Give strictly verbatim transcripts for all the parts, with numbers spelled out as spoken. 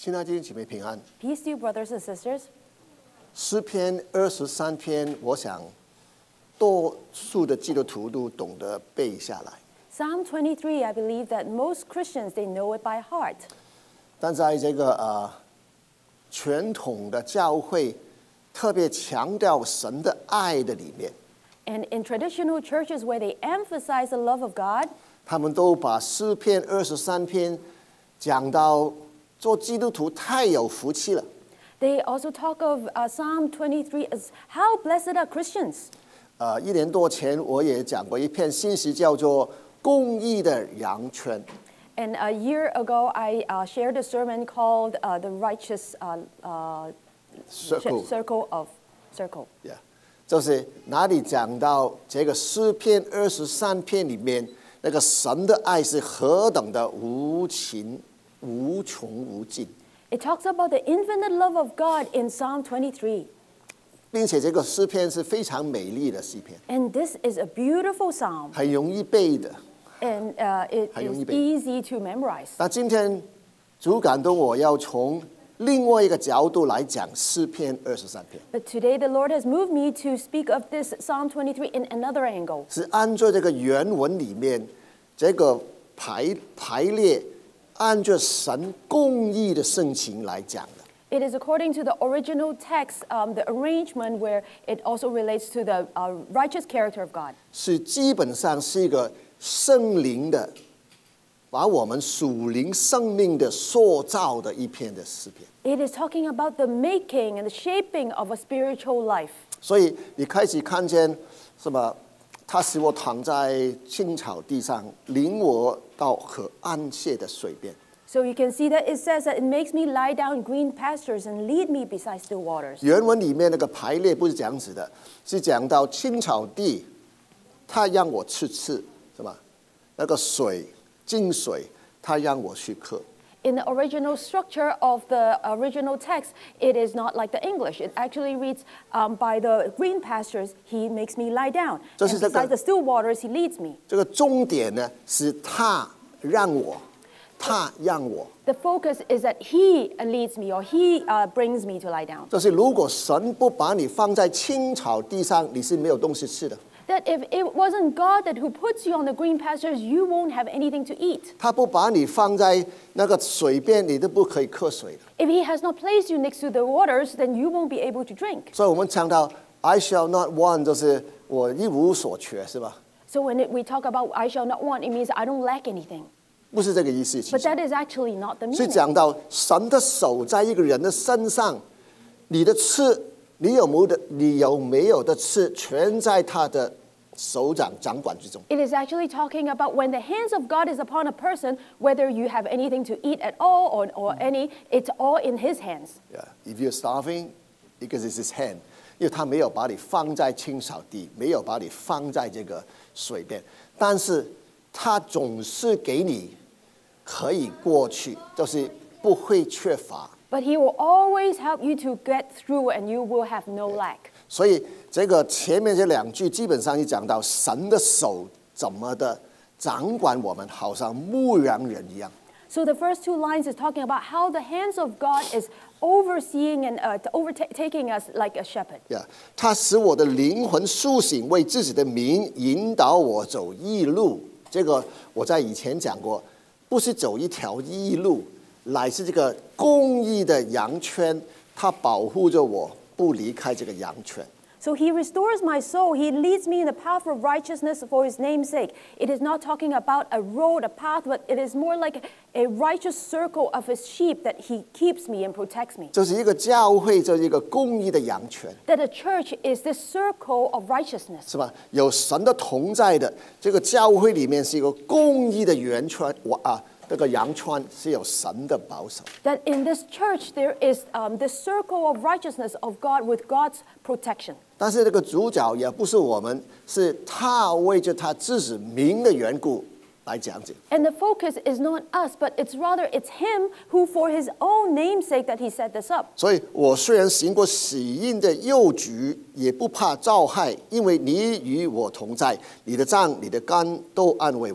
亲爱的弟兄姐妹平安。 Peace to you, brothers and sisters. 诗篇二十三篇，我想多数的基督徒都懂得背下来。 Psalm twenty-three, I believe that most Christians, they know it by heart. 但在这个呃传统的教会，特别强调神的爱的里面， And in traditional churches where they emphasize the love of God, 他们都把诗篇二十三篇讲到做基督徒太有福气了。 they also talk of uh, Psalm twenty-three as how blessed are Christians. 呃，一年多前我也讲过一篇信息，叫做《公义的羊圈》。 And a year ago, I uh, shared a sermon called uh, The Righteous uh, uh, Circle. Circle of Circle. Yeah. 就是哪里讲到这个诗篇二十三篇里面，那个神的爱是何等的无情、无穷无尽， It talks about the infinite love of God in Psalm twenty-three. 并且这个诗篇是非常美丽的诗篇， And this is a beautiful psalm. 很容易背的。 And uh, it 很容易 is 背。 easy to memorize. 那今天主感动我要从另外一个角度来讲诗篇二十三篇， But today the Lord has moved me to speak of this Psalm twenty-three in another angle. 是按照这个原文里面这个排排列，按照神公义的圣情来讲的。 It is according to the original text, um, the arrangement where it also relates to the uh, righteous character of God. 是基本上是一个圣灵的，把我们属灵生命的塑造的一篇的诗篇。 It is talking about the making and the shaping of a spiritual life. 所以你开始看见什么？他使我躺在青草地上，领我到可安歇的水边。 So you can see that it says that it makes me lie down in green pastures and lead me beside still waters. 原文里面那个排列不是这样子的，是讲到青草地，他让我吃吃，是吧？那个水，净水，他让我去喝。 In the original structure of the original text, it is not like the English. It actually reads, um, by the green pastures, he makes me lie down. 这 And 是这个- beside the still waters, he leads me. 这个重点呢是他让我，他让我。 The focus is that he leads me or he uh, brings me to lie down. 就是如果神不把你放在青草地上，你是没有东西吃的。 That if it wasn't God that who puts you on the green pastures, you won't have anything to eat. 他不把你放在那个水边，你都不可以喝水的。 If he has not placed you next to the waters, then you won't be able to drink. 所以我们讲到 "I shall not want"，就是我一无所缺，是吧？ So when it, we talk about I shall not want, it means I don't lack anything. 不是这个意思，其 But 实 that is actually not the 是 meaning. 讲到神的手在一个人的身上，你的吃，你有没有的，你有没有的吃，全在他的手掌掌管之中。 It is actually talking about when the hands of God is upon a person, whether you have anything to eat at all or, or any, it's all in his hands. Yeah, if you're starving, because it's his hand，因为他没有把你放在青草地，没有把你放在这个水边，但是他总是给你可以过去，就是不会缺乏。 But he will always help you to get through and you will have no lack. 所以这个前面这两句基本上就讲到神的手怎么的掌管我们，好像牧羊人一样。 So the first two lines is talking about how the hands of God is overseeing and uh, overtaking us like a shepherd. Yeah， 他使我的灵魂苏醒，为自己的名引导我走义路。这个我在以前讲过，不是走一条义路，乃是这个公义的羊圈，它保护着我不离开这个羊圈。 So he restores my soul. He leads me in the path of righteousness for his name's sake. It is not talking about a road, a path, but it is more like a righteous circle of his sheep that he keeps me and protects me. 就是一个教会，就是一个公义的羊圈， That a church is this circle of righteousness. 是吧？有神的同在的这个教会里面是一个公义的圆圈，我啊。 这个羊圈是有神的保守， That in this church there is um, this circle of righteousness of God with God's protection. 但是这个主角也不是我们，是他为着他自己名的缘故来讲解。 And the focus is not us, but it's rather it's him who for his own name's sake that he set this up. 所以我虽然行过死荫的幽谷，也不怕遭害，因为你与我同在，你的杖、你的竿都安慰我。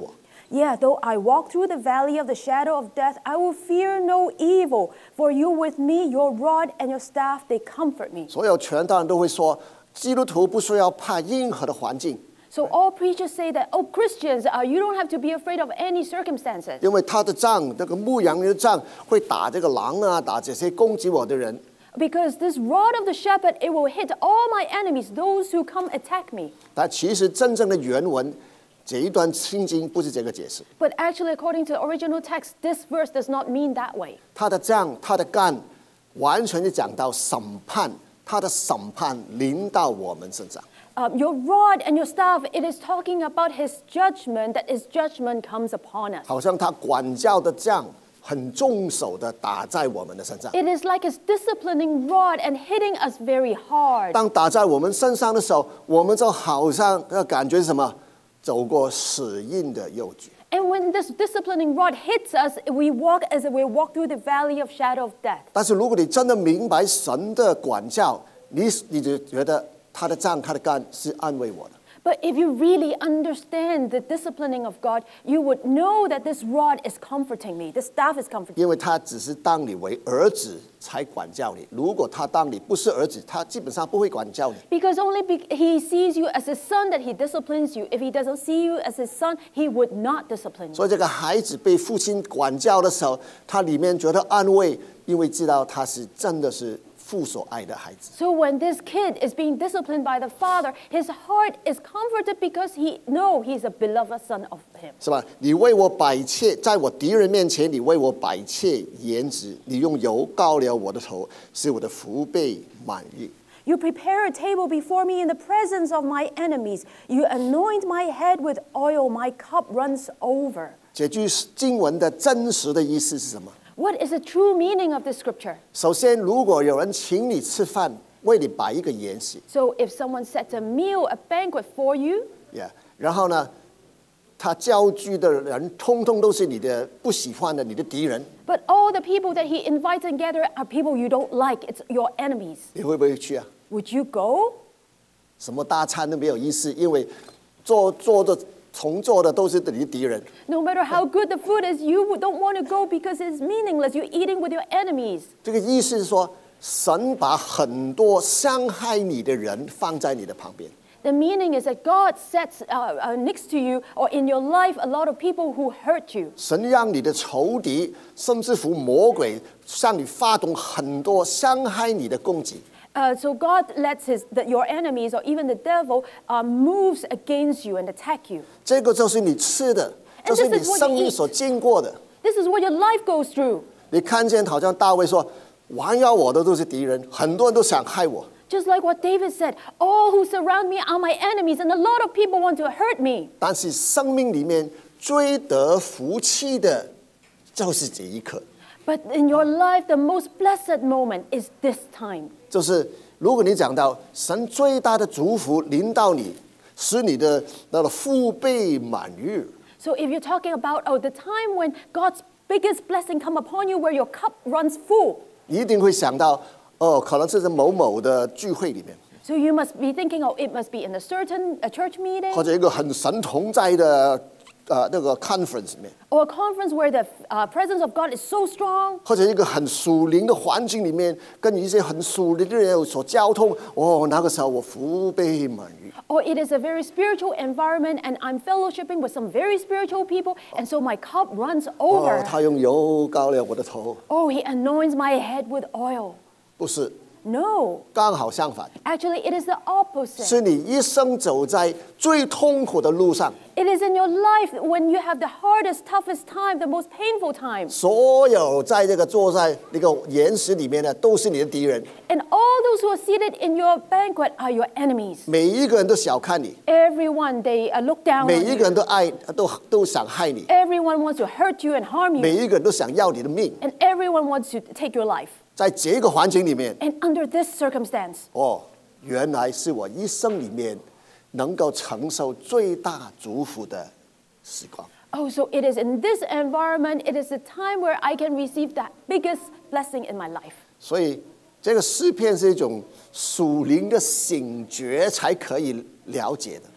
Yeah, though I walk through the valley of the shadow of death, I will fear no evil, for you with me, your rod and your staff, they comfort me. 所有传道人都会说，基督徒不需要怕任何的环境， So all preachers say that, oh, Christians, uh, you don't have to be afraid of any circumstances. 因为他的杖，这个牧羊人的杖会打这个狼啊，打这些攻击我的人。 Because this rod of the shepherd, it will hit all my enemies, those who come attack me. 但其实真正的原文，这一段圣经不是这个解释。 But actually, according to the original text, this verse does not mean that way. 他的杖，他的杆，完全是讲到审判，他的审判临到我们身上。 Um, your rod and your staff, it is talking about his judgment, that his judgment comes upon us. 好像他管教的杖很重手的打在我们的身上。 It is like his disciplining rod and hitting us very hard. 当打在我们身上的时候，我们就好像要感觉什么，走过死荫的幽谷。 And when this disciplining rod hits us, we walk as if we walk through the valley of shadow of death. 但是如果你真的明白神的管教，你你就觉得他的杖、他的杆是安慰我的。 But if you really understand the disciplining of God, you would know that this rod is comforting me, this staff is comforting me. 因为他只是当你为儿子才管教你，如果他当你不是儿子，他基本上不会管教你。 Because only be- he sees you as his son that he disciplines you. If he doesn't see you as his son, he would not discipline you. 所以这个孩子被父亲管教的时候，他里面觉得安慰，因为知道他是真的是父所爱的孩子。 So when this kid is being disciplined by the father, his heart is comforted because he knows he's a beloved son of him. 是吧？你为我摆设，在我敌人面前，你为我摆设筵席，你用油膏了我的头，使我的福杯满溢。 You prepare a table before me in the presence of my enemies. You anoint my head with oil. My cup runs over. 这句经文的真实的意思是什么？ What is the true meaning of this scripture? 首先，如果有人请你吃饭，为你摆一个筵席 So if someone sets a meal, a banquet for you, ，yeah, 然后呢，他交聚的人通通都是你的不喜欢的，你的敌人， but all the people that he invites and gather are people you don't like. It's your enemies. 你会不会去啊？ Would you go? 什么大餐都没有意思，因为做做的重做的都是你的敌人。 No matter how good the food is, you don't want to go because it's meaningless. You're eating with your enemies. 这个意思是说，神把很多伤害你的人放在你的旁边。 The meaning is that God sets uh, uh, next to you or in your life a lot of people who hurt you. 神让你的仇敌，甚至乎魔鬼，向你发动很多伤害你的攻击。 Uh, so God lets his, the, your enemies or even the devil uh, moves against you and attack you. 这个就是你吃的， And 就是 this 你 is what 生 you 命 eat. 所经过的。 This is what your life goes through. 你看见好像大卫说，环绕我的都是敌人，很多人都想害我。 Just like what David said, all who surround me are my enemies, and a lot of people want to hurt me. 但是生命里面最得福气的，就是这一刻。 But in your life, the most blessed moment is this time. 就是如果你讲到神最大的祝福临到你，使你的那个腹背满溢， So if you're talking about oh, the time when God's biggest blessing come upon you, where your cup runs full, 你一定会想到，哦，可能是在某某的聚会里面， so you must be thinking, oh, it must be in a certain a church meeting 或者一个很神同在的呃那个 conference 里面， or a conference where the uh, presence of God is so strong. 或者一个很属灵的环境里面，跟一些很属灵的人有所交通，哦，那个时候我腹背满溢。 Or it is a very spiritual environment and I'm fellowshipping with some very spiritual people, and so my cup runs 哦 over. ， 他用油膏了我的头， Oh, he anoints my head with oil. 不是， No, 刚好相反， actually, it is the opposite. 是你一生走在最痛苦的路上， It is in your life when you have the hardest, toughest time, the most painful time. 所有在这个坐在那个岩石里面的都是你的敌人， And all those who are seated in your banquet are your enemies. 每一个人都小看你， Everyone, they uh, look down 每 on 一个 you. 人都爱都都想害你， Everyone wants to hurt you and harm 每 you. 一个人都想要你的命。 And everyone wants to take your life. 在这个环境里面， And under this circumstance, 哦，原来是我一生里面能够承受最大祝福的时光。 oh, so it is in this environment, it is the time where I can receive the biggest blessing in my life. 所以这个诗篇是一种属灵的醒觉才可以了解的。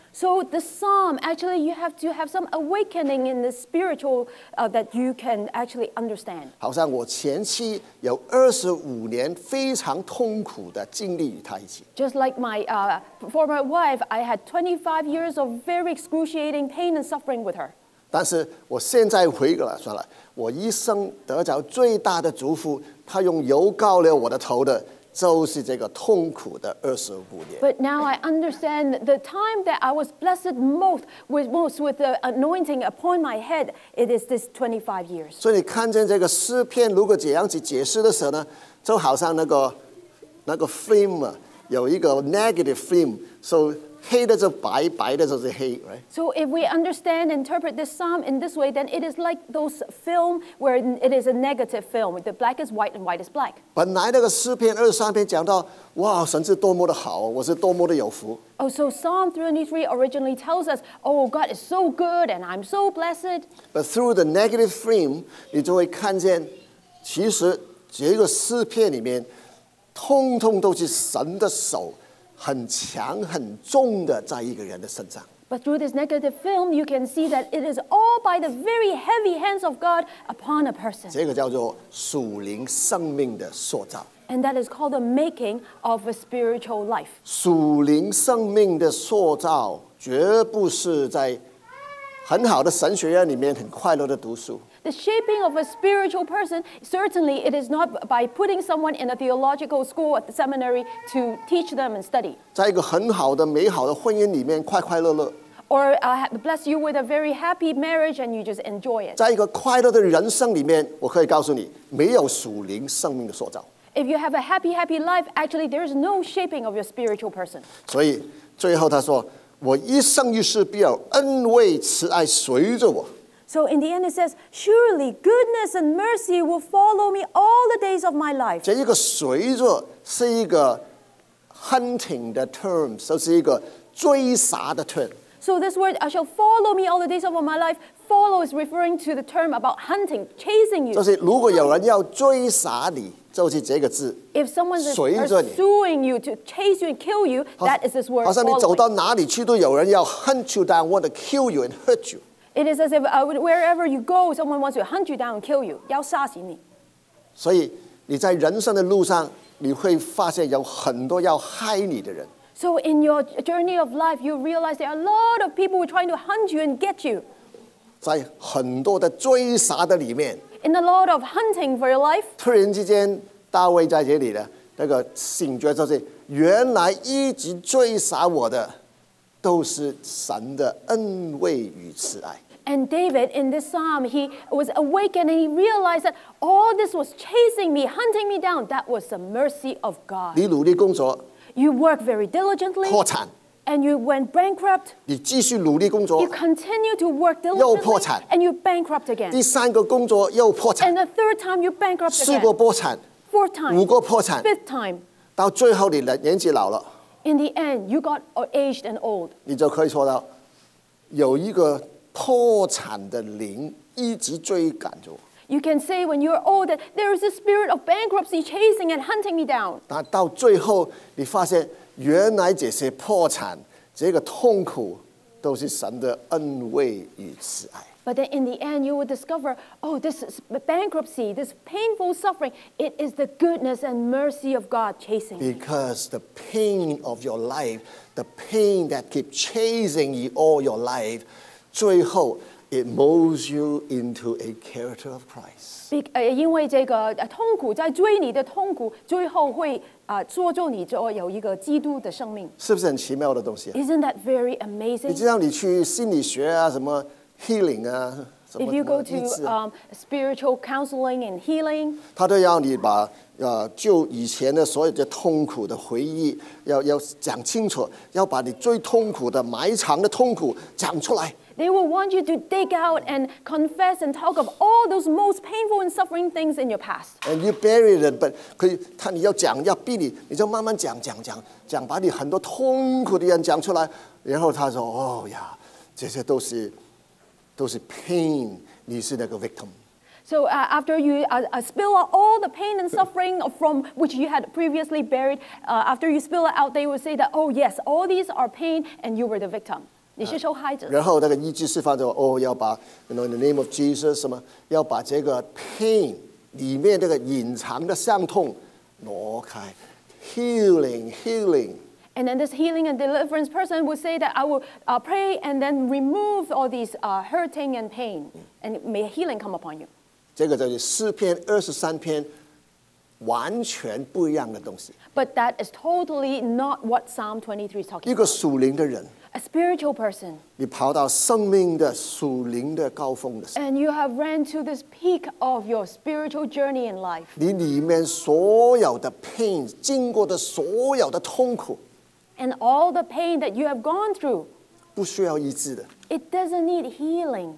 So the psalm, actually, you have to have some awakening in the spiritual uh, that you can actually understand. 好像我前妻有二十五年非常痛苦的经历与他一起， Just like my uh, former wife, I had twenty-five years of very excruciating pain and suffering with her. 但是我现在回过来说了，我一生得着最大的祝福，他用油膏了我的头的，就是这个痛苦的二十五年。 But now I understand the time that I was blessed most with, most with the anointing upon my head, it is this twenty-five years. 所以你看见这个诗篇，如果这样去解释的时候呢，就好像那个那个 film 啊，有一个 negative film，so 黑的就白，白的就是黑 ，right？ So if we understand, interpret this psalm in this way, then it is like those film where it is a negative film. The black is white and white is black. 本来那个诗篇二十三篇讲到，哇，神是多么的好，我是多么的有福。 Oh, so Psalm thirty-three originally tells us, oh, God is so good and I'm so blessed. But through the negative film， 你就会看见，其实这个诗篇里面，通通都是神的手很强很重的在一个人的身上。 But through this negative film, you can see that it is all by the very heavy hands of God upon a person. 这个叫做属灵生命的塑造。 And that is called the making of a spiritual life. 属灵生命的塑造，绝不是在很好的神学院里面很快乐的读书。 The shaping of a spiritual person, certainly it is not by putting someone in a theological school at the seminary to teach them and study. 在一个很好的、美好的婚姻里面，快快乐乐； Or uh, bless you with a very happy marriage and you just enjoy it. 在一个快乐的人生里面，我可以告诉你，没有属灵生命的塑造。 If you have a happy, happy life, actually there is no shaping of your spiritual person. 所以最后他说：“我一生一世必有恩惠慈爱随着我。” So in the end it says, surely goodness and mercy will follow me all the days of my life. 这一个随着是一个 hunting 的 term， 就是一个追杀的 term。 So this word, I shall follow me all the days of my life, follow is referring to the term about hunting, chasing you. 就是如果有人要追杀你，就是这个字。 If someone is 随着你。 pursuing you to chase you and kill you, that is this word 好像你走 following. 到哪里去，都有人要 hunt you down, want to kill you and hurt you。 It is as if uh, wherever you go, someone wants to hunt you down and kill you. 要杀死你。 所以你在人生的路上，你会发现有很多要害你的人。 So in your journey of life, you realize there are a lot of people who are trying to hunt you and get you. 在很多的追杀的里面， In a lot of hunting for your life, 突然之间，大卫在这里的那个醒觉就是，原来一直追杀我的，都是神的恩惠与慈爱。 and David in this psalm, he was awakened and he realized that all this was chasing me, hunting me down. That was the mercy of God. 你努力工作， You work very diligently, 破產； and you went bankrupt. 你繼續努力工作 You，continue to work 又 diligently, 破產。 and you bankrupt again. 第三個工作又破產， And the third time you bankrupt 四個 again. 破產， Fourth time, 五個破產， fifth time. 到最後你年紀老了， In the end, you got aged and old. 你就可以說到有一個破產的靈一直追趕着我。 You can say when you're old that there is a spirit of bankruptcy chasing and hunting me down. 但到最後，你發現原來這些破產、這個痛苦，都是神的恩惠與慈愛。 But then in the end, you will discover, oh, this is bankruptcy, this painful suffering, it is the goodness and mercy of God chasing me. Because the pain of your life, the pain that keep chasing you all your life, 最後 it molds you into a character of Christ. Be- 呃因为这个呃痛苦在追你的痛苦，最后会啊塑造你做有一个基督的生命。 是不是很奇妙的东西啊？ Isn't that very 你 amazing? 知道你去心理學啊，什麼 healing 啊，什麼 If you 什麼 go 醫治 to 啊， um, spiritual counseling and healing, 他都要你把呃就以前的所有的痛苦的回憶，要要講清楚，要把你最痛苦的埋藏的痛苦講出來。 they will want you to dig out and confess and talk of all those most painful and suffering things in your past. And you buried it, but 可以，他你要講要逼你，你就慢慢講講講講，把你很多痛苦的人講出來，然後他說：哦呀，這些都是都是 pain，你是那個 victim。 So uh, after you uh, uh, spill out all the pain and suffering from which you had previously buried, uh, after you spill it out, they will say that, oh yes, all these are pain and you were the victim. 你是受害者。 然后那个医治释放就哦，要把 you know, in the name of Jesus 什么，要把这个 pain 里面这个隐藏的伤痛挪开 ，healing healing。 And then this healing and deliverance person would say that I will uh, pray and then remove all these uh, hurting and pain, and may healing come upon you. 这个就是诗篇二十三篇完全不一样的东西。 But that is totally not what Psalm twenty-three is talking 一个 about. 属灵的人， A spiritual person, 你跑到生命的属灵的高峰的时候， and you have ran to this peak of your spiritual journey in life. 你里面所有的 pain 经过的所有的痛苦， And all the pain that you have gone through, 不需要医治的。 it doesn't need healing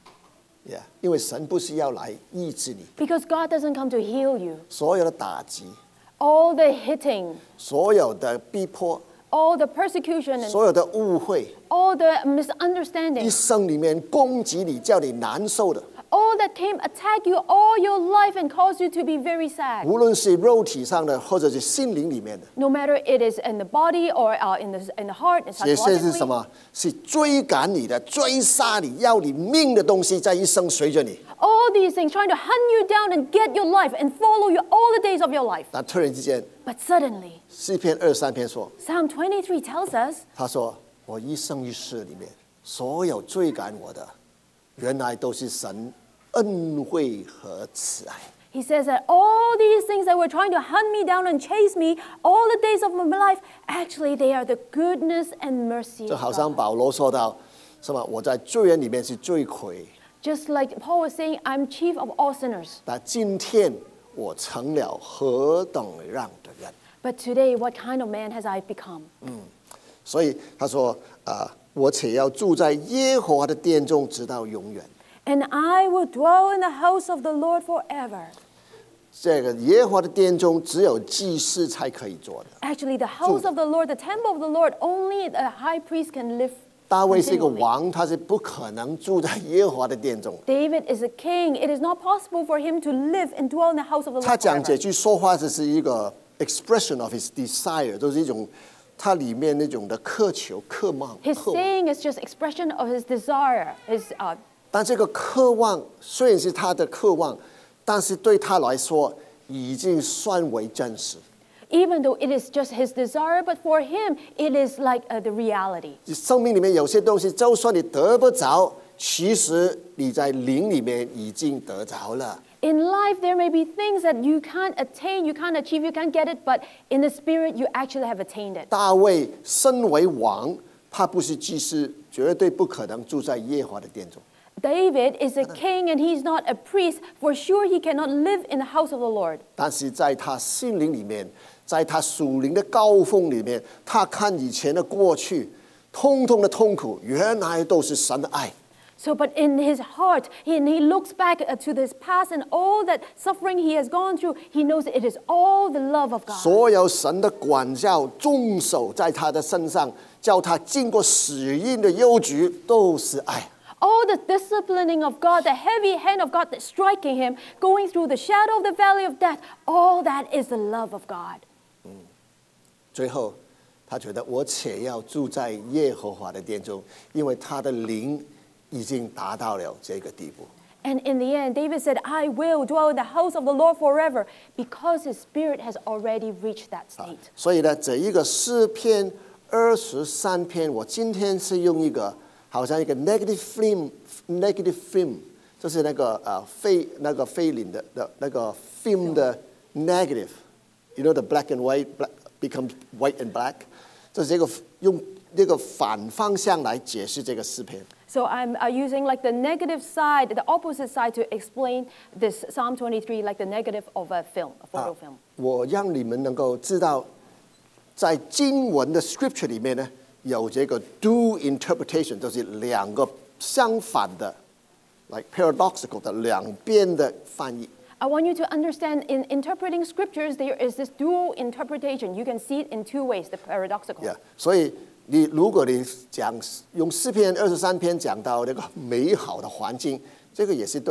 Yeah, 因为神不是要来医治你， because God doesn't come to heal you. 所有的打击， All the hitting, 所有的逼迫， all the persecution, and 所有的误会， all the 一 misunderstanding, 生里面攻击你，叫你难受的， all that came attack you all your life and cause you to be very sad. 无论是肉体上的，或者是心灵里面的， No matter it is in the body or uh, in the in the heart and 这些是什 psychologically. 么？是追赶你的、追杀你、要你命的东西，在一生随着你。 All these things trying to hunt you down and get your life and follow you all the days of your life. 但突然之间， But suddenly, 诗篇二三篇说， Psalm twenty-three tells us 他说：“我一生一世里面，所有追赶我的，原来都是神恩惠和慈爱。” He says that all these things that were trying to hunt me down and chase me all the days of my life, actually they are the goodness and mercy 就 of 好像 God. 保罗说到，什么？我在罪人里面是罪魁， Just like Paul was saying, I'm chief of all sinners. 但今天我成了何等让的人。 But today, what kind of man has I become? 所以他说：“啊、我且要住在耶和华的殿中，直到永远。” And I will dwell in the house of the Lord forever. 这个耶和华的殿中只有祭司才可以做的。 Actually, the house of the Lord, the temple of the Lord, only the high priest can live. 大卫是一个 continually. 王，他是不可能住在耶和华的殿中。 David is a king. It is not possible for him to live and dwell in the house of the 他 Lord 讲这 forever. 句说话，只是一个 expression of his desire，都是一种他里面那种的渴求、渴望、 His 渴望。 saying is just expression of his desire, his uh, 但这个渴望虽然是他的渴望，但是对他来说已经算为真实。 even though it is just his desire, but for him, it is like uh, the reality. 生命里面有些东西，就算你得不着，其实你在灵里面已经得着了。 In life, there may be things that you can't attain, you can't achieve, you can't get it, but in the spirit, you actually have attained it. 大卫身为王，他不是祭司，绝对不可能住在耶和华的殿中。 David is a king and he's not a priest. For sure, he cannot live in the house of the Lord. 但是在他心灵里面，在他属灵的高峰里面，他看以前的过去，通通的痛苦，原来都是神的爱。 So, but in his heart, he, and he looks back uh, to this past and all that suffering he has gone through, he knows it is all the love of God. 所有神的管教、重手在他的身上，叫他经过死荫的幽谷，都是爱。 All the disciplining of God, the heavy hand of God that's striking him, going through the shadow of the valley of death, all that is the love of God. 最后，他觉得我且要住在耶和华的殿中，因为他的灵已经达到了这个地步。 And in the end, David said, I will dwell in the house of the Lord forever, because his spirit has already reached that state. 所以呢，这一个诗篇二十三篇，我今天是用一个好像一个 negative film，negative film， 就是那个呃菲那个菲林的的那个 film 的 negative，you know the black and white black becomes white and black， 这是一个用这个反方向来解释这个诗篇。 So I'm uh, using like the negative side, the opposite side to explain this Psalm twenty-three, like the negative of a film, a photo film. 我让你们能够知道，在经文的 scripture 里面呢，有这个 do interpretation，就是两个相反的 ，like paradoxical 的两边的翻译。 I want you to understand in interpreting scriptures, there is this dual interpretation. You can see it in two ways, the paradoxical. Yeah， 所以你如果你讲用诗篇二十三篇讲到这个美好的环境，这个也是对的。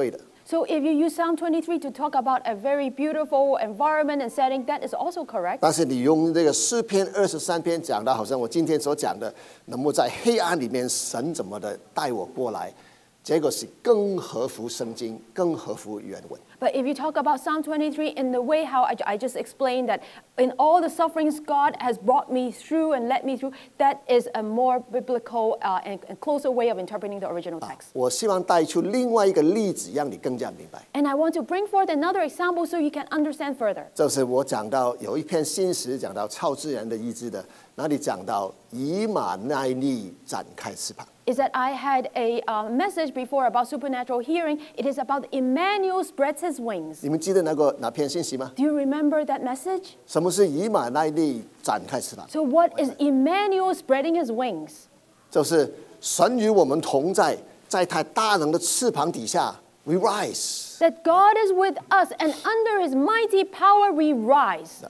So if you use Psalm twenty-three to talk about a very beautiful environment and setting, that is also correct. 但是你用这个诗篇二十三篇讲的，好像我今天所讲的，能够在黑暗里面，神怎么的带我过来，这个是更合乎圣经，更合乎原文。 But if you talk about Psalm twenty-three in the way how I, I just explained that in all the sufferings God has brought me through and led me through, that is a more biblical uh, and, and closer way of interpreting the original text. 我希望带出另外一个例子，让你更加明白。 And I want to bring forth another example so you can understand further. 就是我讲到有一篇信息讲到超自然的医治的，那里讲到以马内利展开翅膀。 Is that I had a uh, message before about supernatural hearing. It is about Emmanuel spreads his wings. 你们记得那个哪篇信息吗？ Do you remember that message? 什么是以马内利展开翅膀？ So what is Emmanuel spreading his wings? 就是神与我们同在，在他大能的翅膀底下 ，we rise。 That God is with us and under his mighty power we rise.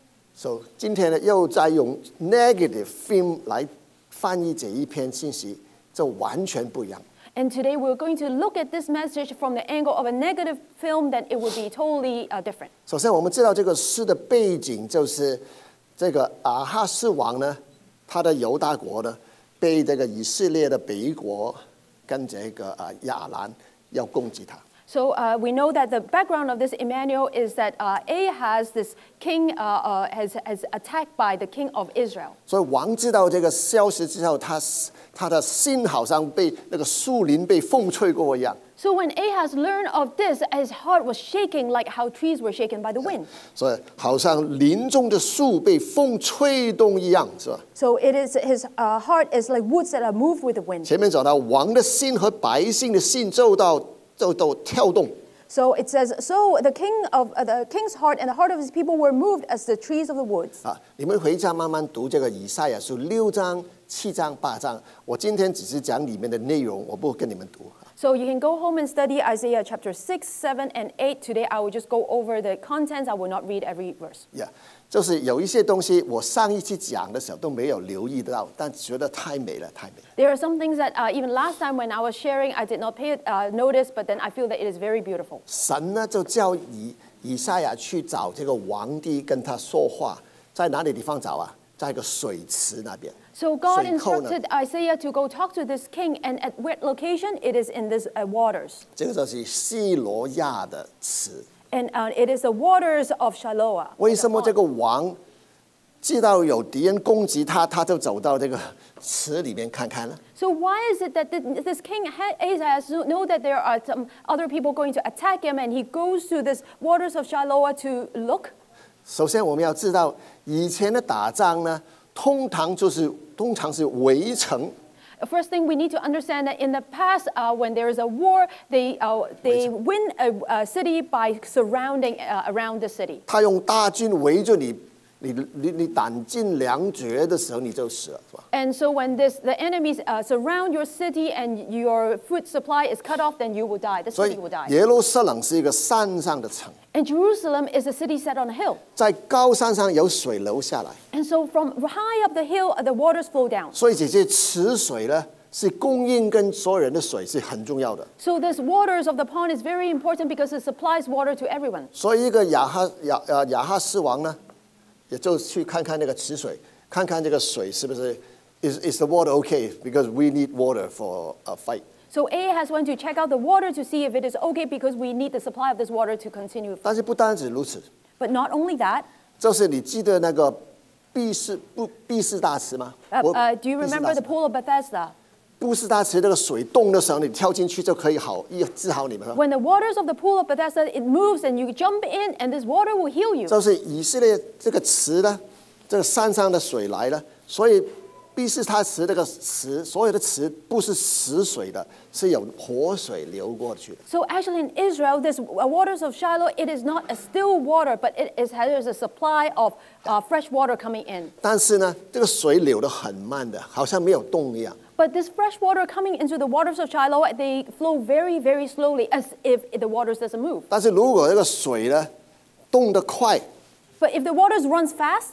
So 今天呢，又在用 negative theme 来翻译这一篇信息，就完全不一样。 And today we're going to look at this message from the angle of a negative film, that it would be totally uh, different. 首先，我们知道这个诗的背景就是这个亚哈斯王呢，他的犹大国呢，被这个以色列的北国跟这个啊亚兰要攻击他。 So uh, we know that the background of this Emmanuel is that uh, Ahaz, this king, uh, uh, has, has attacked by the king of Israel. 所以王知道这个消息之后，他他的心好像被那个树林被风吹过一样。 So when Ahaz learned of this, his heart was shaking like how trees were shaken by the wind. 所以好像林中的树被风吹动一样，是吧？ So it is his uh, heart is like woods that are moved with the wind. 前面讲到王的心和百姓的心就到就都跳动。 So it says, so the king of uh, the king's heart and the heart of his people were moved as the trees of the woods. 啊，你们回家慢慢读这个以赛亚书六章、七章、八章。我今天只是讲里面的内容，我不跟你们读。 So you can go home and study Isaiah chapter six, seven, and eight. Today I will just go over the contents. I will not read every verse. Yeah， 就是有一些东西我上一期讲的时候都没有留意到，但觉得太美了，太美了。 There are some things that uh, even last time when I was sharing, I did not pay uh, notice, but then I feel that it is very beautiful. 神呢就叫以以赛亚去找这个皇帝跟他说话，在哪里地方找啊？在一个水池那边。 So God 水沟呢？ instructed Isaiah to go talk to this king, and at what location? It is in this uh, waters. 这个就是西罗亚的池。 And uh, it is the waters of Shiloah. 为什么这个王知道有敌人攻击他，他就走到这个池里面看看呢？ So why is it that thi- this king Ahaz know that there are some other people going to attack him, and he goes to this waters of Shiloah to look? 首先我们要知道，以前的打仗呢，通常就是通常是围城。 First thing we need to understand that in the past, uh, when there is a war, they uh, they win a, a city by surrounding uh, around the city. 他用大军围着你，你你你弹尽粮绝的时候，你就死了，是吧？ And so when this the enemies uh, surround your city and your food supply is cut off, then you will die. The 所 city 以 will die. 耶路撒冷是一个山上的城， And Jerusalem is a city set on a hill. 在高山上有水流下来， And so from high up the hill, uh, the waters flow down. 所以这些池水呢，是供应跟所有人的水是很重要的。 So this waters of the pond is very important because it supplies water to everyone. 所以一个亚哈亚呃亚哈斯王呢，也就去看看那个池水，看看这个水是不是 is is the water okay because we need water for a fight。 So Ahaz went to check out the water to see if it is okay because we need the supply of this water to continue. 但是不单止如此， But not only that, 就是你记得那个毕士不毕士大池吗？ uh, 我 uh, do you 毕士大 remember 池 the pool of Bethesda? 布斯大池那个水动的时候，你跳进去就可以好医治好你们。 When the waters of the pool of Bethesda, it moves and you jump in and this water will heal you. 就是以色列这个池呢，这个山上的水来了，所以毕士大池这个池，所有的池不是死水的，是有活水流过去的。 So actually in Israel, this waters of Shiloh, it is not a still water, but it is there's a supply of uh, fresh water coming in. 但是呢，这个水流得很慢的，好像没有动一样。 But this fresh water coming into the waters of Shiloh, they flow very, very slowly, as if the waters doesn't move. 但是如果这个水呢动得快， But if the waters runs fast,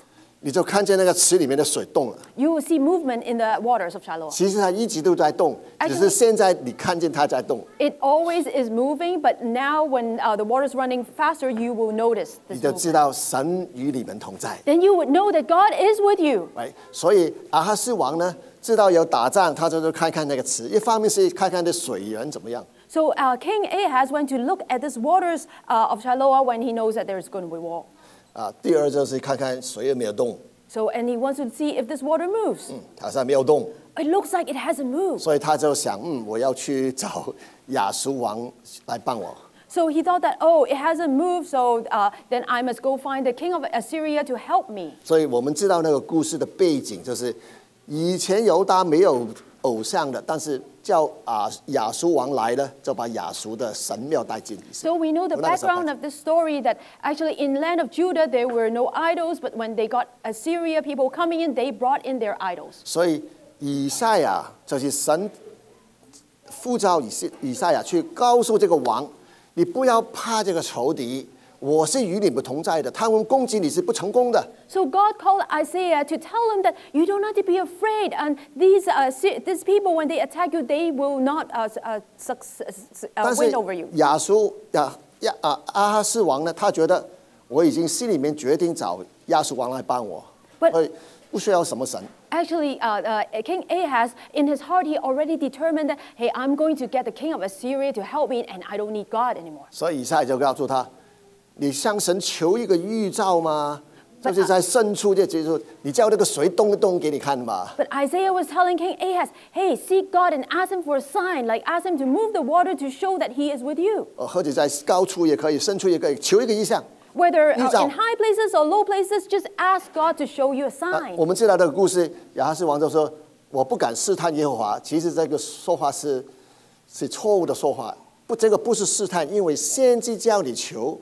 你就看见那个池里面的水动了。 you will see movement in the waters of Shiloh. 其实它一直都在动， Actually- 只是现在你看见它在动， It always is moving, but now when uh, the water's running faster, you will notice 你 this 就知 movement. 道神与你们同在。 Then you would know that God is with you. 哎，所以亚哈斯王呢，知道有打仗，他就就看看那个池，一方面是看看这水源怎么样， So uh, King Ahaz went to look at this waters uh, of Shiloah when he knows that there's going to be war. 啊，第二就是看看水有没有动， So, and he wants to see if this water moves. 好像没有动， It looks like it hasn't moved. 所以他就想，嗯，我要去找亚述王来帮我。 So he thought that, oh, it hasn't moved, so uh, then I must go find the king of Assyria to help me. 所以我们知道那个故事的背景，就是以前犹大没有偶像的，但是叫啊亚述王来了，就把亚述的神庙带进以色 So 列。 we know the 我那个时候 background of this story that actually in land of Judah there were no idols, but when they got Assyria people coming in, they brought in their idols. 所以以赛亚就是神呼召以赛以赛亚去告诉这个王，你不要怕这个仇敌，我是与你们同在的，他们攻击你是不成功的。 So God called Isaiah to tell him that you don't have to be afraid, and these uh, Sy- these people when they attack you, they will not uh, uh, suc- uh, 但是 win over you. 亚述亚亚啊阿哈斯王呢，他觉得我已经心里面决定找亚述王来帮我， But- 所以不需要什么神。 Actually, uh, uh, King Ahaz, in his heart, he already determined that, hey, I'm going to get the king of Assyria to help me, and I don't need God anymore. 所以以赛亚就告诉他，你向神求一个预兆吗？就是在深处就就是你叫这个水动一动给你看吧。 But Isaiah was telling King Ahaz, hey, seek God and ask him for a sign, like ask him to move the water to show that he is with you. 呃，或者在高处也可以，深处也可以，求一个意象。 Whether uh, 预兆。 in high places or low places, just ask God to show you a 啊 sign. 我们知道这个故事，亚哈斯王就说：“我不敢试探耶和华。”其实这个说话是是错误的说法，不，这个不是试探，因为先知叫你求。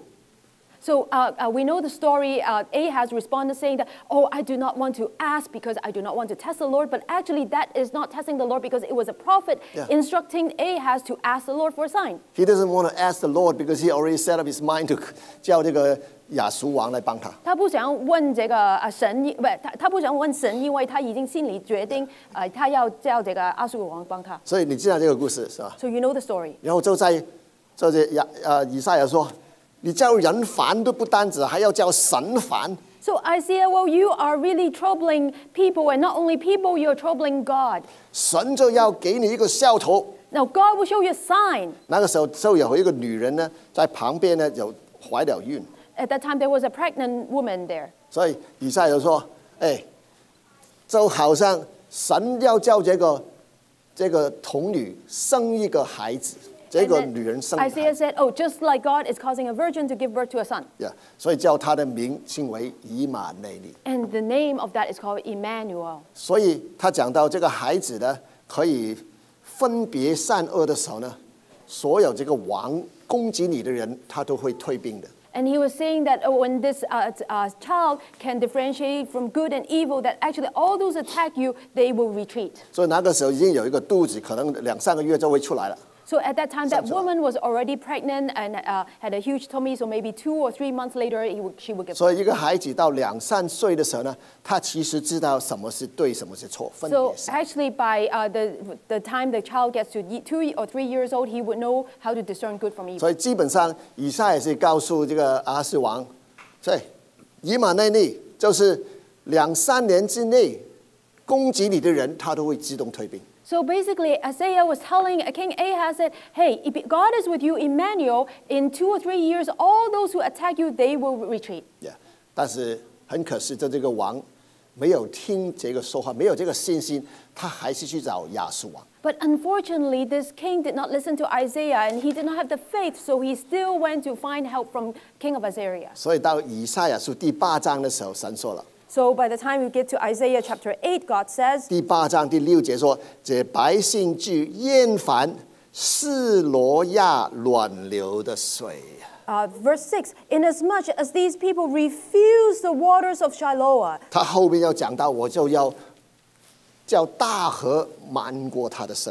So uh, uh, we know the story. Uh, Ahaz responded saying that, oh, I do not want to ask because I do not want to test the Lord. But actually, that is not testing the Lord because it was a prophet Yeah. instructing Ahaz to ask the Lord for a sign. He doesn't want to ask the Lord because he already set up his mind to 叫这个亚述王来帮他。 他不想问这个啊神，不，他他不想问神，因为他已经心里决定，呃，他要叫这个亚述王帮他。 所以你知道这个故事是吧？ So you know the story. 然后就在就是亚呃以赛亚说：“你叫人烦都不单止，还要叫神烦。” So Isaiah, well, you are really troubling people, and not only people, you're troubling God. 神就要给你一个兆头。 Now God will show you a sign. 那个时候就有一个女人呢，在旁边呢有怀了孕， At that time, there was a pregnant woman there. 所以以赛亚就说：“哎，就好像神要叫这个这个童女生一个孩子，这 And 个 then 女人生一个孩 Isaiah 子 said, oh, just like God is causing a virgin to give birth to a son. ，yeah, 所以叫他的名称为以马内利。 And the name of that is called Emmanuel. 所以他讲到这个孩子呢，可以分别善恶的时候呢，所有这个王攻击你的人，他都会退兵的。 And he was saying that uh, when this uh, t- uh, child can differentiate from good and evil, that actually all those attack you, they will retreat. 所以那个时候已经有一个肚子，可能两三个月就会出来了。 So at that time, that Sounds right. woman was already pregnant and uh, had a huge tummy. So maybe two or three months later, he would, she would give birth. 所以一个孩子到两三岁的时候呢，他其实知道什么是对，什么是错，分 So 别善。 actually, by uh, the the time the child gets to ye- two or three years old, he would know how to discern good from evil. 所以基本上，以赛也是告诉这个阿斯王，对，以马内利就是两三年之内攻击你的人，他都会自动退兵。 So basically, Isaiah was telling King Ahaz that, hey, if God is with you, Emmanuel, in two or three years, all those who attack you, they will retreat. Yeah, 但是很可惜，这这个王没有听这个说话，没有这个信心，他还是去找亚述王。 But unfortunately, this king did not listen to Isaiah, and he did not have the faith, so he still went to find help from king of Assyria. 所以到以赛亚书第八章的时候，神说了， So by the time we get to Isaiah chapter eight, God says, 第八章第六节说：“这百姓就厌烦示罗亚乱流的水。” uh, verse six, inasmuch as these people refuse the waters of Shiloah. 他后面要讲到，我就要叫大河漫过他的身。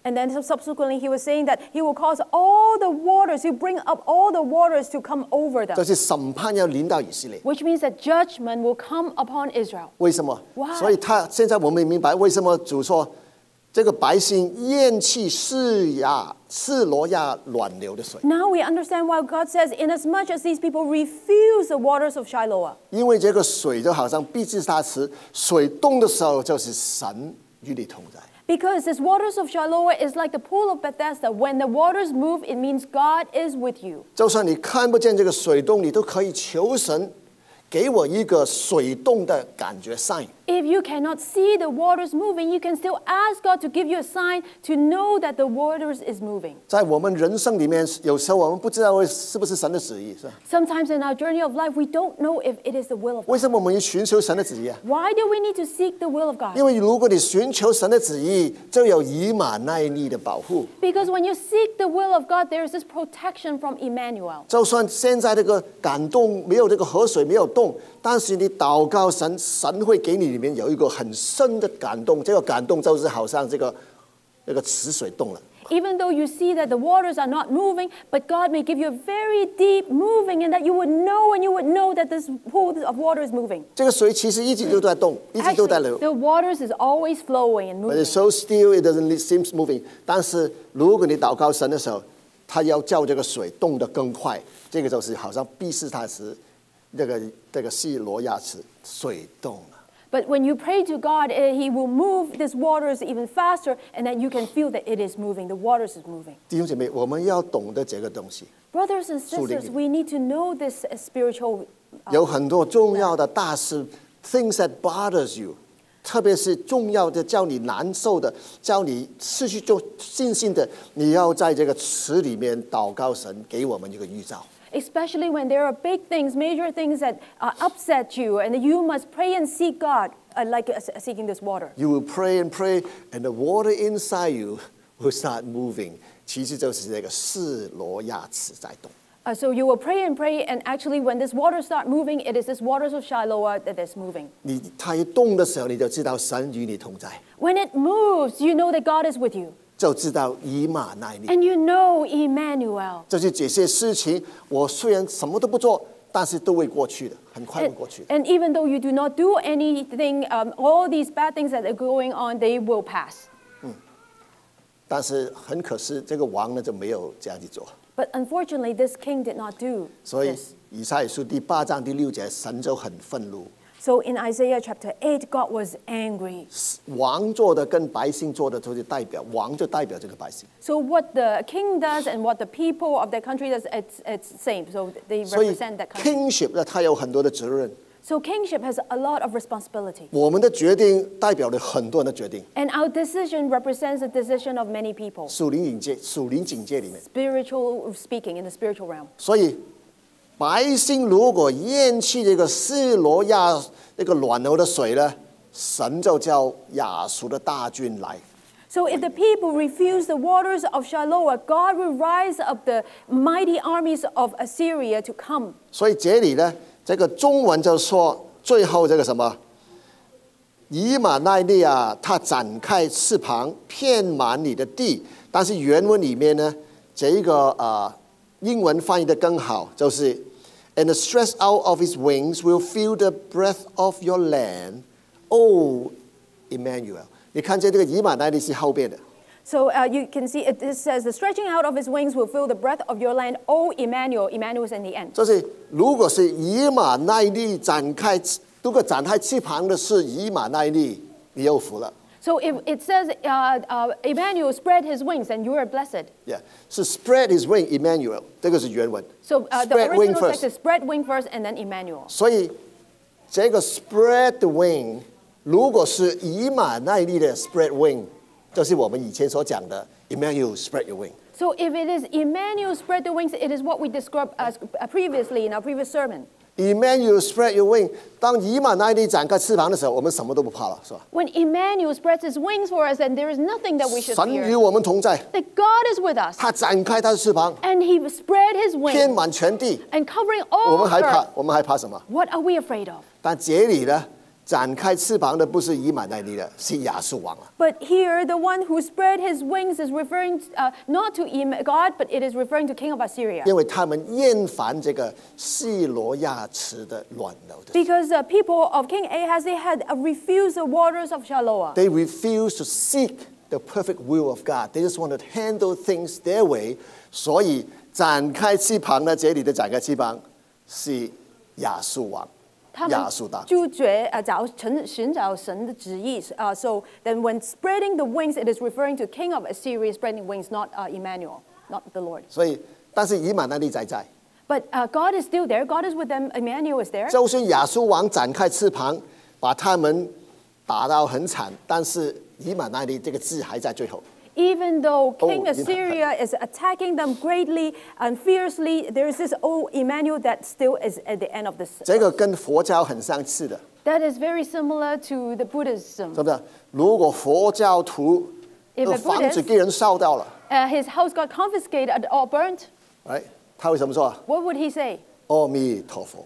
And then subsequently, he was saying that he will cause all the waters, he will bring up all the waters to come over them. 就是审判要临到以色列。 Which means that judgment will come upon Israel. 为什么？ Why? 所以他现在我们明白为什么主说，这个百姓厌弃示亚示罗亚卵流的水， Now we understand why God says, inasmuch as these people refuse the waters of Shiloah. 因为这个水就好像必是他词，水动的时候就是神与你同在。 Because this waters of Shiloah is like the pool of Bethesda. When the waters move, it means God is with you. 就算你看不见这个水洞，你都可以求神给我一个水洞的感觉 sign。 If you cannot see the waters moving, you can still ask God to give you a sign to know that the waters is moving. 在我们人生里面，有时候我们不知道是不是神的旨意，是吧？ Sometimes in our journey of life, we don't know if it is the will of God. 为什么我们要寻求神的旨意啊？ Why do we need to seek the will of God? 因为如果你寻求神的旨意，就有以马内利的保护。 Because when you seek the will of God, there is this protection from Emmanuel. 就算现在这个感动没有这个河水没有动，但是你祷告神，神会给你里面有一个很深的感动，这个感动就是好像这个那个池水洞了。 Even though you see that the waters are not moving, but God may give you a very deep moving, and that you would know and you would know that this pool of water is moving. 这个水其实一直都在动，一直都在 Actually, 流。 the waters is always flowing and But moving. it's so still, it doesn't seem moving. 但是如果你祷告神的时候，他要叫这个水动得更快，这个就是好像毕士大池，这个这个西罗亚池水动了。 But when you pray to God, eh, He will move these waters even faster, and that you can feel that it is moving. The waters is moving. 弟兄姐妹，我们要懂得这个东西。 Brothers and 属灵 sisters, we need to know this uh, spiritual. uh, 有很多重要的大事 ，things that bothers you， 特别是重要的叫你难受的，叫你失去做信心的，你要在这个池里面祷告神，给我们一个预兆。 Especially when there are big things, major things that uh, upset you, and you must pray and seek God, uh, like uh, seeking this water. You will pray and pray, and the water inside you will start moving. 其实就是这个示罗亚池在动。 Uh, so you will pray and pray, and actually, when this water start moving, it is this waters of Shiloah that is moving. 你它一动的时候，你就知道神与你同在， When it moves, you know that God is with you, 就知道以马内利。 and you know Emmanuel. 就是这些事情，我虽然什么都不做，但是都会过去的，很快会 And, 过去。 and even though you do not do anything, um, all these bad things that are going on, they will pass. 但是很可惜，这个王呢就没有这样去做。 But unfortunately, this king did not do 所以 this. 以赛亚书第八章第六节，神就很愤怒。 So in Isaiah chapter eight, God was angry. 王做的跟百姓做的，都是代表王就代表这个百姓。 So what the king does and what the people of that country does, it's it's same. So they 所以 represent that country. kingship 呢，它有很多的责任。 So kingship has a lot of responsibility. 我们的决定代表了很多人的决定。 And our decision represents the decision of many people, 属灵警戒，属灵警戒里面， spiritual speaking, in the spiritual realm. 所以百姓如果厌弃这个示罗亚那个卵流的水呢，神就叫亚述的大军来。 So if the people refuse the waters of Shiloah, God will rise up the mighty armies of Assyria to come. 所以这里呢，这个中文就说最后这个什么，以马内利啊，它展开翅膀，遍满你的地。但是原文里面呢，这一个呃英文翻译的更好，就是 And the stretch out of his wings will feel the breath of your land, O Emmanuel。你看见这个以马内利是后边的。 So uh, you can see it, it says, the stretching out of his wings will feel the breath of your land, O Emmanuel. Emmanuel is in the end. 就是如果是以马内利展开，如果展开翅膀的是以马内利，你有福了。 So if it says uh, uh, Emmanuel spread his wings, then you are blessed. Yeah， 是 spread his wing Emmanuel， 这个是原文。 So uh, the Spread wing original text first. is spread wing first and then Emmanuel. 所以这个 spread the wing， 如果是以马内利的 spread wing， 就是我们以前所讲的 Emmanuel spread your wing。 So if it is Emmanuel spread the wings, it is what we described as uh, previously in our previous sermon. Emmanuel spread your wing， 当以马内利展开翅膀的时候，我们什么都不怕了，是吧？ When Emmanuel spreads his wings for us, then there is nothing that we should 神与 fear. 我们同在， That God is with us. 他展开他的翅膀， And he spread his 遍 wings 满全地。 and covering 我 all 们还 earth. 怕，我们还怕什么？ What are we afraid of? 但这里呢， 展开翅膀的不是以马内利的，是亚述王啊。 But here, the one who spread his wings is referring uh, not to God, but it is referring to King of Assyria. 因为他们厌烦这个细罗亚池的暖流的。 Because the people of King Ahaz, they had uh, refused the waters of Shiloah. They refuse to seek the perfect will of God. They just want to handle things their way. 所以展开翅膀呢，这里的展开翅膀是亚述王。 亚述大。 拒绝呃找寻寻找神的旨意。Uh, so then when spreading the wings, it is referring to King of Assyria spreading wings, not uh, Emmanuel, not the Lord. 所以，但是以马内利在在。 But uh, God is still there. God is with them. Emmanuel is there. 就算亚述王展开翅膀，把他们打到很惨，但是以马内利这个字还在最后。 Even though King Oh, Assyria is attacking them greatly and fiercely, there is this oh Emmanuel that still is at the end of this. 这个跟佛教很相似的， That is very similar to the Buddhism. 是不是？如果佛教徒 If 的 a 房子 Buddhist- 给人烧掉了， Uh, his house got confiscated or burnt. 哎，他会怎么说啊？ What would he say? 阿弥陀佛，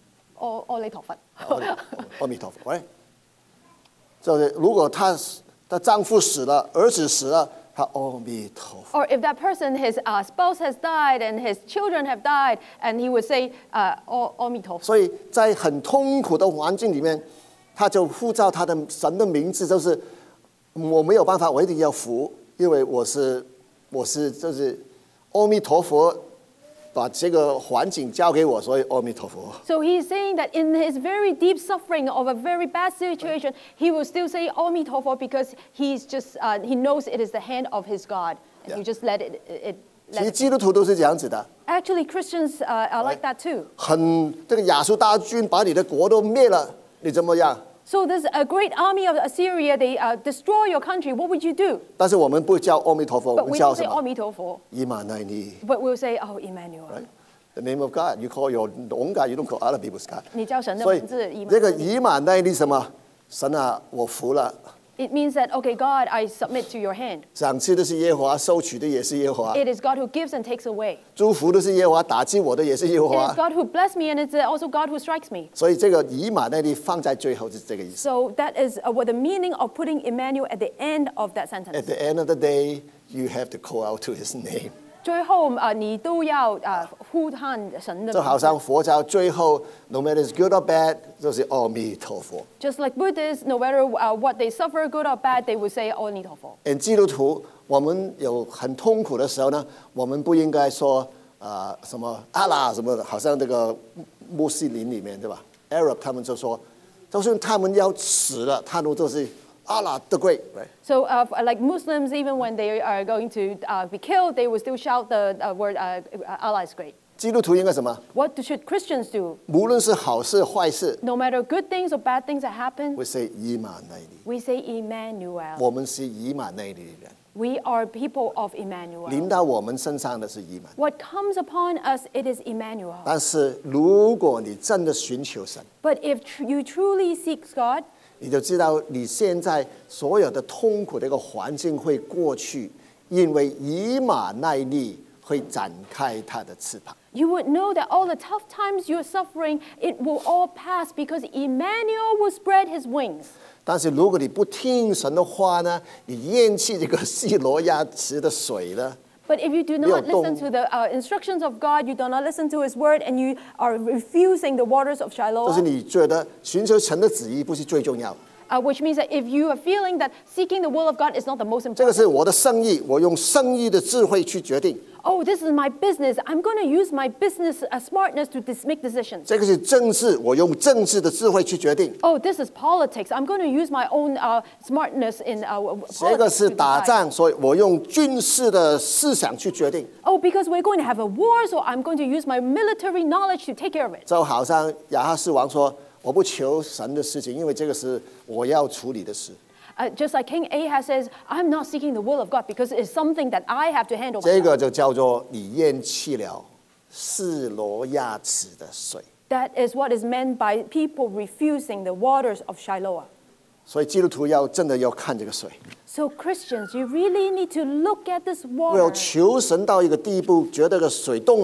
Oh, 阿弥陀佛。 阿弥陀佛，哎，就是如果他的丈夫死了，儿子死了，他阿弥陀佛。 Or if that person, his uh, spouse has died and his children have died, and he would say, uh, "阿弥陀佛." 所以在很痛苦的环境里面，他就呼召他的神的名字，就是我没有办法，我一定要服，因为我是我是就是阿弥陀佛把这个环境交给我，所以阿弥陀佛。 So he's saying that in his very deep suffering of a very bad situation, he will still say "阿弥陀佛" because he's just uh, he knows it is the hand of his God, and Yeah. he just let it. it 其 let 实 it. 基督徒都是这样子的， Actually, Christians uh, are like that too. 很这个亚述大军把你的国都灭了，你怎么样？ So there's a great army of Assyria. They uh, destroy your country. What would you do? 但是我们不叫阿弥陀佛，我 But 们 we 叫 don't 什 say 么？ "阿弥陀佛." 以马内利。 But we'll say, "Oh, Emmanuel." Right? The name of God, you call your own God, you don't call other people's God. 你叫神的所以名字以马内利。 这个以马内利什么？神啊，我服了。 It means that, okay, God, I submit to your hand. 赏赐的是耶和华，收取的也是耶和华。 It is God who gives and takes away. 祝福的是耶和华，打击我的也是耶和 It is 华。 God who bless me, and it's also God who strikes me. 所以这个以马内利放在最后是这个意思。 So that is uh, what the meaning of putting Emmanuel at the end of that At sentence. the end of the day, you have to call out to His name. 最後啊，你都要啊呼喊神的名字。 就好像佛教最後，no matter is good or bad，就是阿彌陀佛。 Just like Buddhists, no matter uh, what they suffer, good or bad, they will say 阿彌陀佛。 而基督徒，我们有很痛苦的時候呢，我們不應該說啊、呃、什麼阿拉什麼的，好像這個穆斯林裡面對吧 ？Arab 他們就說，就算他們要死了，他們都是Allah the Great, right? So, uh, like Muslims, even when they are going to uh, be killed, they will still shout the uh, word uh, Allah is great. 基督徒應該什麼？ What should Christians do? 無論是好事壞事， No matter good things or bad things that happen, 會 say 以馬內利。 we say Emmanuel. 我們是以馬內利的人， We are people of Emmanuel. 臨到我們身上的是以馬。 What comes upon us, it is Emmanuel. 但是如果你真的尋求神， But if tr- you truly seek God, 你就知道你現在所有的痛苦的一個環境會過去，因為以馬內利會展開它的翅膀。 you would know that all the tough times you're suffering, it will all pass because Emmanuel will spread his wings. 但是如果你不聽神的話呢，你厭棄這個西羅亞池的水呢， But if you do not listen to the uh, instructions of God, you do not listen to His word, and you are refusing the waters of 就是 Shiloh, 你覺得尋求神的旨意不是最重要。 uh, which means that if you are feeling that seeking the will of God is not the most 這個 important, 是我的生意，我用生意的智慧去決定。 oh, this is my business, I'm going to use my business uh, smartness to dis- make decisions. 這個是政治，我用政治的智慧去決定。 Oh, this is politics, I'm going to use my own uh, smartness in uh, 這個 politics 是 to 打 decide. 仗，所以我用軍事的思想去決定。 Oh, because we're going to have a war, so I'm going to use my military knowledge to take care of it. 就好像亞哈斯王說：“我不求神的事情，因為這個是我要處理的事。 Uh, just like King Ahaz says, I'm not seeking the will of God because it's something that I have to handle 這 myself. 個就叫做你厭棄了示羅亞池的水。 That is what is meant by people refusing the waters of Shiloah. 所以基督徒要真的要看這個水， So Christians, you really need to look at this 我要 water. 求神到一個地步，覺得個水動了，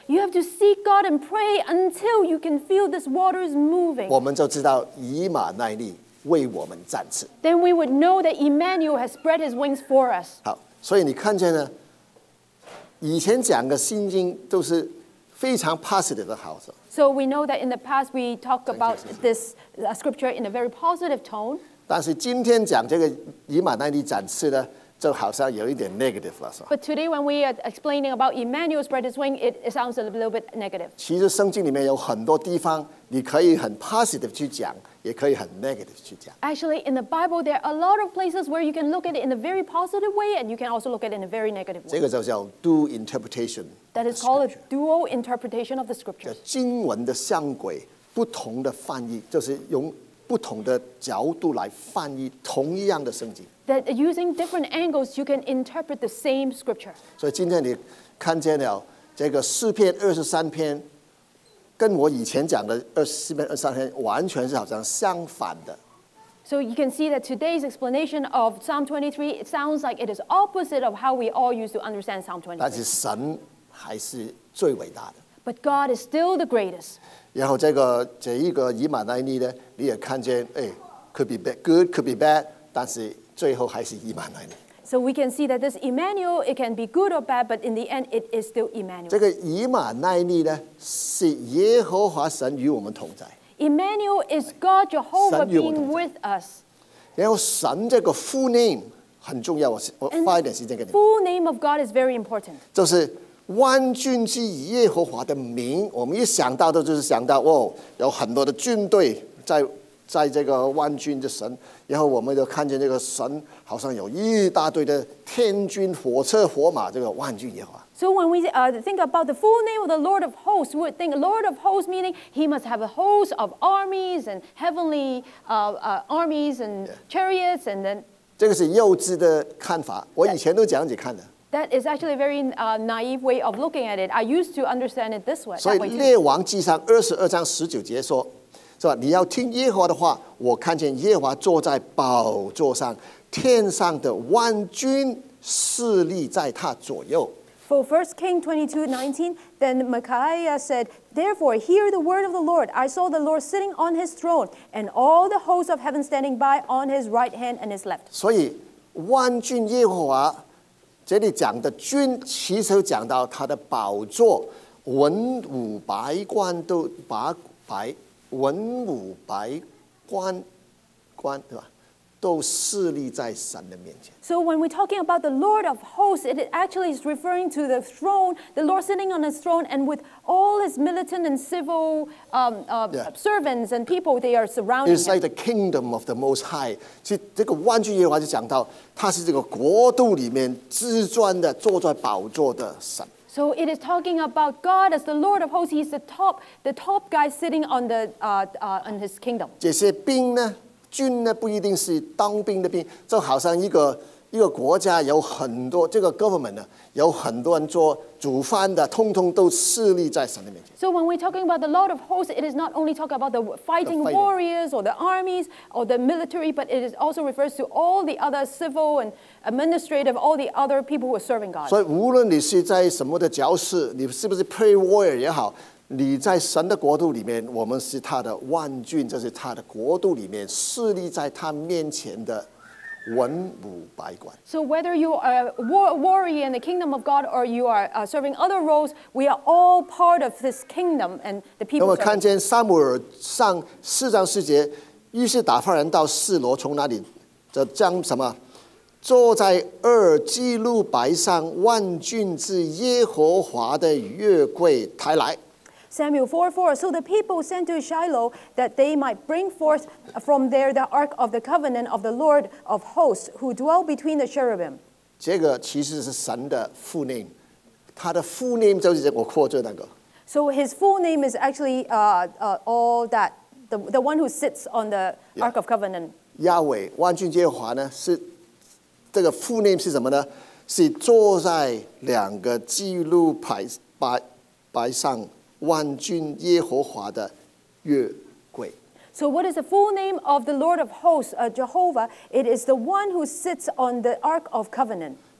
You have to seek God and pray until you can feel this waters moving. 我们就知道以马内利为我们展翅。 Then we would know that Emmanuel has spread his wings for us. 好，所以你看见呢，以前讲的圣经都是非常 positive 的好的， So we know that in the past we talked about this uh, scripture in a very positive tone. 但是今天讲这个以马内利展翅呢，就好像有一点 negative 了，是吧？ But today when we are explaining about Emmanuel spread his wing, it, it sounds a little bit negative. 其实圣经里面有很多地方，你可以很 positive 去讲，也可以很 negative 去讲。 Actually, in the Bible, there are a lot of places where you can look at it in a very positive way, and you can also look at it in a very negative 这 way. 个就叫 dual interpretation。 That is called a dual interpretation of the scriptures. 经文的相轨，不同的翻译，就是用不同的角度来翻译同一样的圣经。 That using different angles, you can interpret the same scripture. 所以今天你看见了这个诗篇二十三篇，跟我以前讲的二十四篇、二十三篇完全是好像相反的。 So you can see that today's explanation of Psalm twenty-three, it sounds like it is opposite of how we all used to understand Psalm 但是 twenty-three. 神还是最伟大的。 But God is still the greatest. 然后这个这一个以马内利呢，你也看见，哎 ，could be bad, good, could be bad， 但是最后还是以马内利。 So we can see that this Emmanuel, it can be good or bad, but in the end, it is still 这 Emmanuel. 个以马内利呢，是耶和华神与我们同在。 Emmanuel is God Jehovah 神与我 being 同在。 with us. 然后神这个 full name 很重要，我我 And 花一点时间给你， full name of God is very important. 就是万军之耶和华的名。我们一想到的就是想到哦，有很多的军队在在这个万军的神，然后我们就看见这个神好像有一大堆的天军、火车、火马，这个万军耶和华。 So when we uh, think about the full name of the Lord of hosts, we would think Lord of hosts meaning he must have a host of armies and heavenly uh, uh, armies and chariots, and then 这个是幼稚的看法，我以前都这样子看的。 that is actually a very uh, naive way of looking at it. I used to understand it this way. 所以 That way 《 too. 列王记上》二十二章十九节说，是吧？你要听耶和华的话，我看见耶和华坐在宝座上，天上的万军势力在他左右。 For First King twenty-two nineteen, then Micaiah said, "Therefore hear the word of the Lord. I saw the Lord sitting on his throne, and all the hosts of heaven standing by on his right hand and his left." 所以万军耶和华这里讲的军，其实讲到他的宝座，文武百官都百百文武百官官对吧？都势力在神的面前。 So when we're talking about the Lord of hosts, it actually is referring to the throne, the Lord sitting on his throne, and with all his militant and civil um, uh, Yeah. servants and people, they are surrounding It's him. like the kingdom of the Most High。其实这个万军耶和华就讲到，他是这个国度里面至尊的，坐在宝座的神。 So it is talking about God as the Lord of hosts. He's the top, the top guy sitting on the uh, uh, on his kingdom. 这些兵呢，军呢，不一定是当兵的兵，就好像一个一个国家有很多这个 government 呢，有很多人做煮饭的，通通都势力在神的面前。 So when we're talking about the Lord of hosts, it is not only talking about the fighting The fighting. warriors or the armies or the military, but it is also refers to all the other civil and administrative, all the other people who are serving God. 所以无论你是在什么的角色，你是不是 pray warrior 也好，你在神的国度里面，我们是他的万军，这是他的国度里面势力在他面前的文武百官。 So whether you are a war- warrior in the kingdom of God or you are uh, serving other roles, we are all part of this kingdom and the 那 people 么看 serving. 见撒母耳上四章四节，于是打发人到示罗，从那里就将什么坐在二基路白上万军之耶和华的约柜抬来。 Samuel four four. So the people sent to Shiloh that they might bring forth from there the ark of the covenant of the Lord of hosts, who dwell between the cherubim. 这个其实是神的父 name，他的父 name 就是我扩这那个。 So his full name is actually uh, uh, all that, the, the one who sits on the Yeah. ark of covenant. 亚伟万军耶和华呢是这个父 name 是什么呢？是坐在两个基路牌白白上万军耶和华的约柜。 So what is the full name of the Lord of hosts, uh, Jehovah? It is the one who sits on the ark of covenant.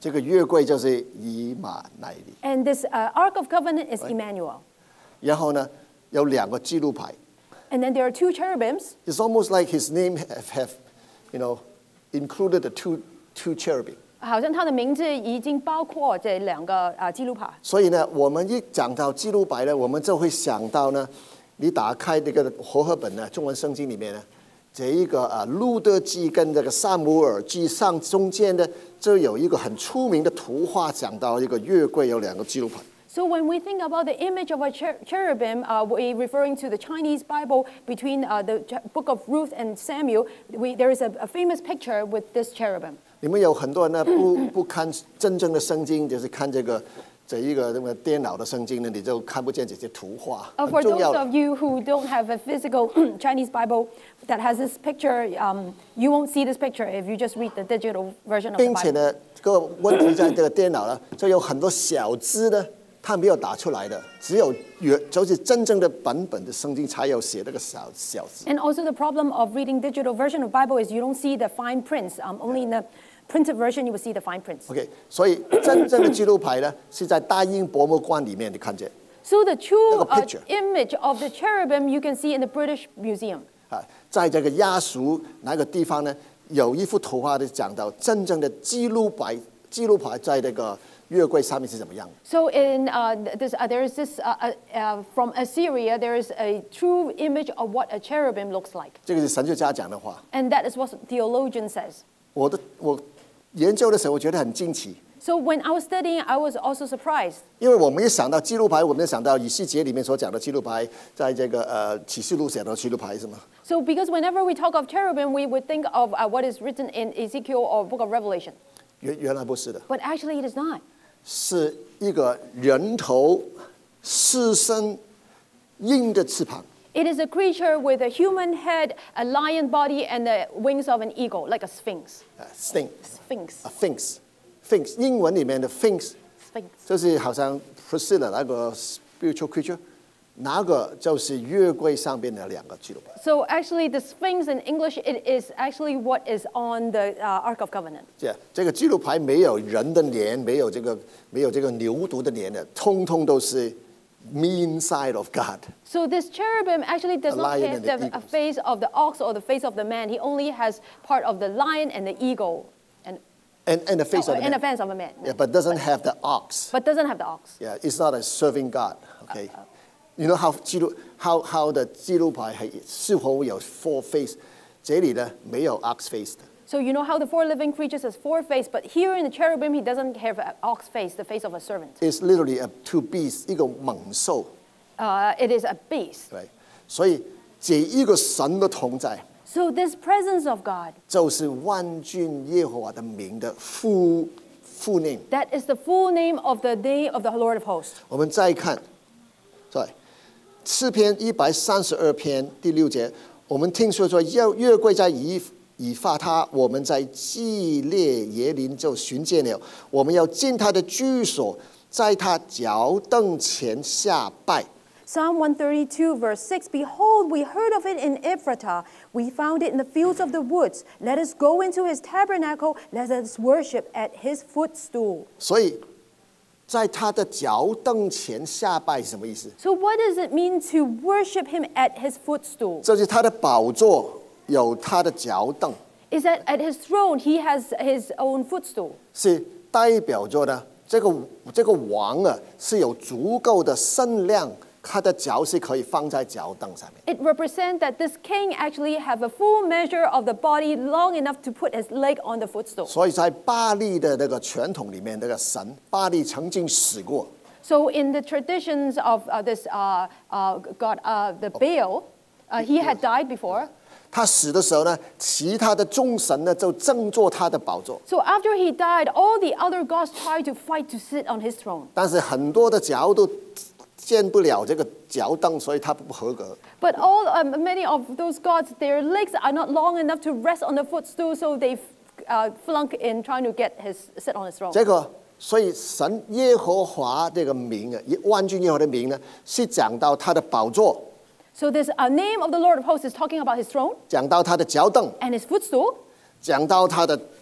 这个约柜就是以马内利。 And this uh, Ark of Covenant is Emmanuel. 然后呢，有两个记录牌。 And then there are two cherubims. It's almost like his name have, have you know, included the two two cherubim. 好像他的名字已经包括这两个啊记录牌。 所以呢，我们一讲到记录牌呢，我们就会想到呢，你打开那个和合本呢，中文圣经里面呢，这一个啊路德记跟这个撒母耳记上中间呢，就有一个很出名的图画，讲到一个月柜有两个记录牌。 So when we think about the image of a cher- cherubim, uh, we referring to the Chinese Bible between uh, the ch- book of Ruth and Samuel, we, there is a, a famous picture with this cherubim. 你们有很多人呢不不看真正的圣经，就是看这个这一个那个电脑的圣经呢，你就看不见这些图画， Uh, 很 for 重 those 要的。 of you who don't have a physical Chinese Bible that has this picture, um, you won't see this picture if you just read the digital version of the 并且 Bible. 呢，这个问题在这个电脑呢，就有很多小字呢，它没有打出来的，只有原就是真正的版本的圣经才有写那个小小字。 And also the problem of reading digital version of Bible is you don't see the fine prints. Um, only in the printed version you will see the fine prints. OK， 所以真正的记录牌呢，是在大英博物馆里面你看见 So the true Like a uh, picture. image of the cherubim you can see in the British Museum. 啊，在这个亚述那个地方呢，有一幅图画就讲到真正的记录牌，记录牌在那个月柜上面是怎么样。 So in uh, this, uh, there is this uh, uh, uh, from Assyria. There is a true image of what a cherubim looks like, 这个是神学家讲的话。 and that is what theologian says. 我的我研究的时候，我觉得很惊奇， So when I was studying, I was also surprised 因为我们一想到记录牌，我们就想到以西结里面所讲的记录牌，在这个呃启示录写的记录牌是吗？ So because whenever we talk of cherubim, we would think of uh, what is written in Ezekiel or Book of Revelation. 原原来不是的， But actually, it is not. 是一个人头狮身鹰的翅膀。 It is a creature with a human head, a lion body, and the wings of an eagle, like a sphinx. 啊 ，sphinx Sphinx. 啊 ，sphinx，sphinx， 英文里面的 sphinx Sphinx. 就是好像 Priscilla 那个 spiritual creature，那个就是月柜上边的两个记录牌。 So actually, the sphinx in English, it is actually what is on the uh, Ark of Covenant. 这这个记录牌没有人的脸，没有这个没有这个牛犊的脸的，通通都是 mean side of God。 So this cherubim actually does A not lion have and the the a eagles. face of the ox or the face of the man. He only has part of the lion and the eagle, and, And and the face oh, of the and the man. face of a man. Yeah, but doesn't have the ox. But doesn't have the ox. Yeah, it's not a serving God. Okay. You know how 记录 how how 的记录牌係是否有 four face？這裡呢沒有 ox face 的。 So you know how the four living creatures has four face, but here in the cherubim, he doesn't have an ox face, the face of a servant. It's literally a two beasts，一個猛獸， Uh, it is a beast. 對。所以這一個神的同在， So this presence of God, 就是萬軍耶和華的名的 full full name。 that is the full name of the day of the Lord of hosts. 我們再看，對，詩篇一百三十二篇第六節，我們聽說說約約櫃在以以法他，我們在基列耶林就尋見了，我們要進他的居所，在他腳凳前下拜。 Psalm one thirty-two, verse six, Behold, we heard of it in Ephratah. We found it in the fields of the woods. Let us go into his tabernacle. Let us worship at his footstool. 所以，在他的腳凳前下拜是什麼意思？ So what does it mean to worship him at his footstool? 就是他的寶座有他的腳凳， Is that at his throne he has his own footstool. 是代表着呢，這個這個王啊是有足夠的身量。他的腳是可以放在腳凳上面。 It represents that this king actually have a full measure of the body long enough to put his leg on the footstool. 所以在巴利的那個傳統裡面，那個神巴利曾經死過， So in the traditions of uh, this uh, uh, God, uh, the Baal, uh, he had died before. 他死的時候呢，其他的眾神呢就爭坐他的寶座， So after he died, all the other gods tried to fight to sit on his throne. 但是很多的腳都見不了這個腳凳，所以他不合格。 But all um, many of those gods, their legs are not long enough to rest on the footstool, so they uh, flunk in trying to get his sit on his throne. 這個所以神耶和華這個名啊，萬軍耶和華的名呢，是講到他的寶座， So this uh, name of the Lord of hosts is talking about his throne 講到他的腳凳， and his footstool 講到他的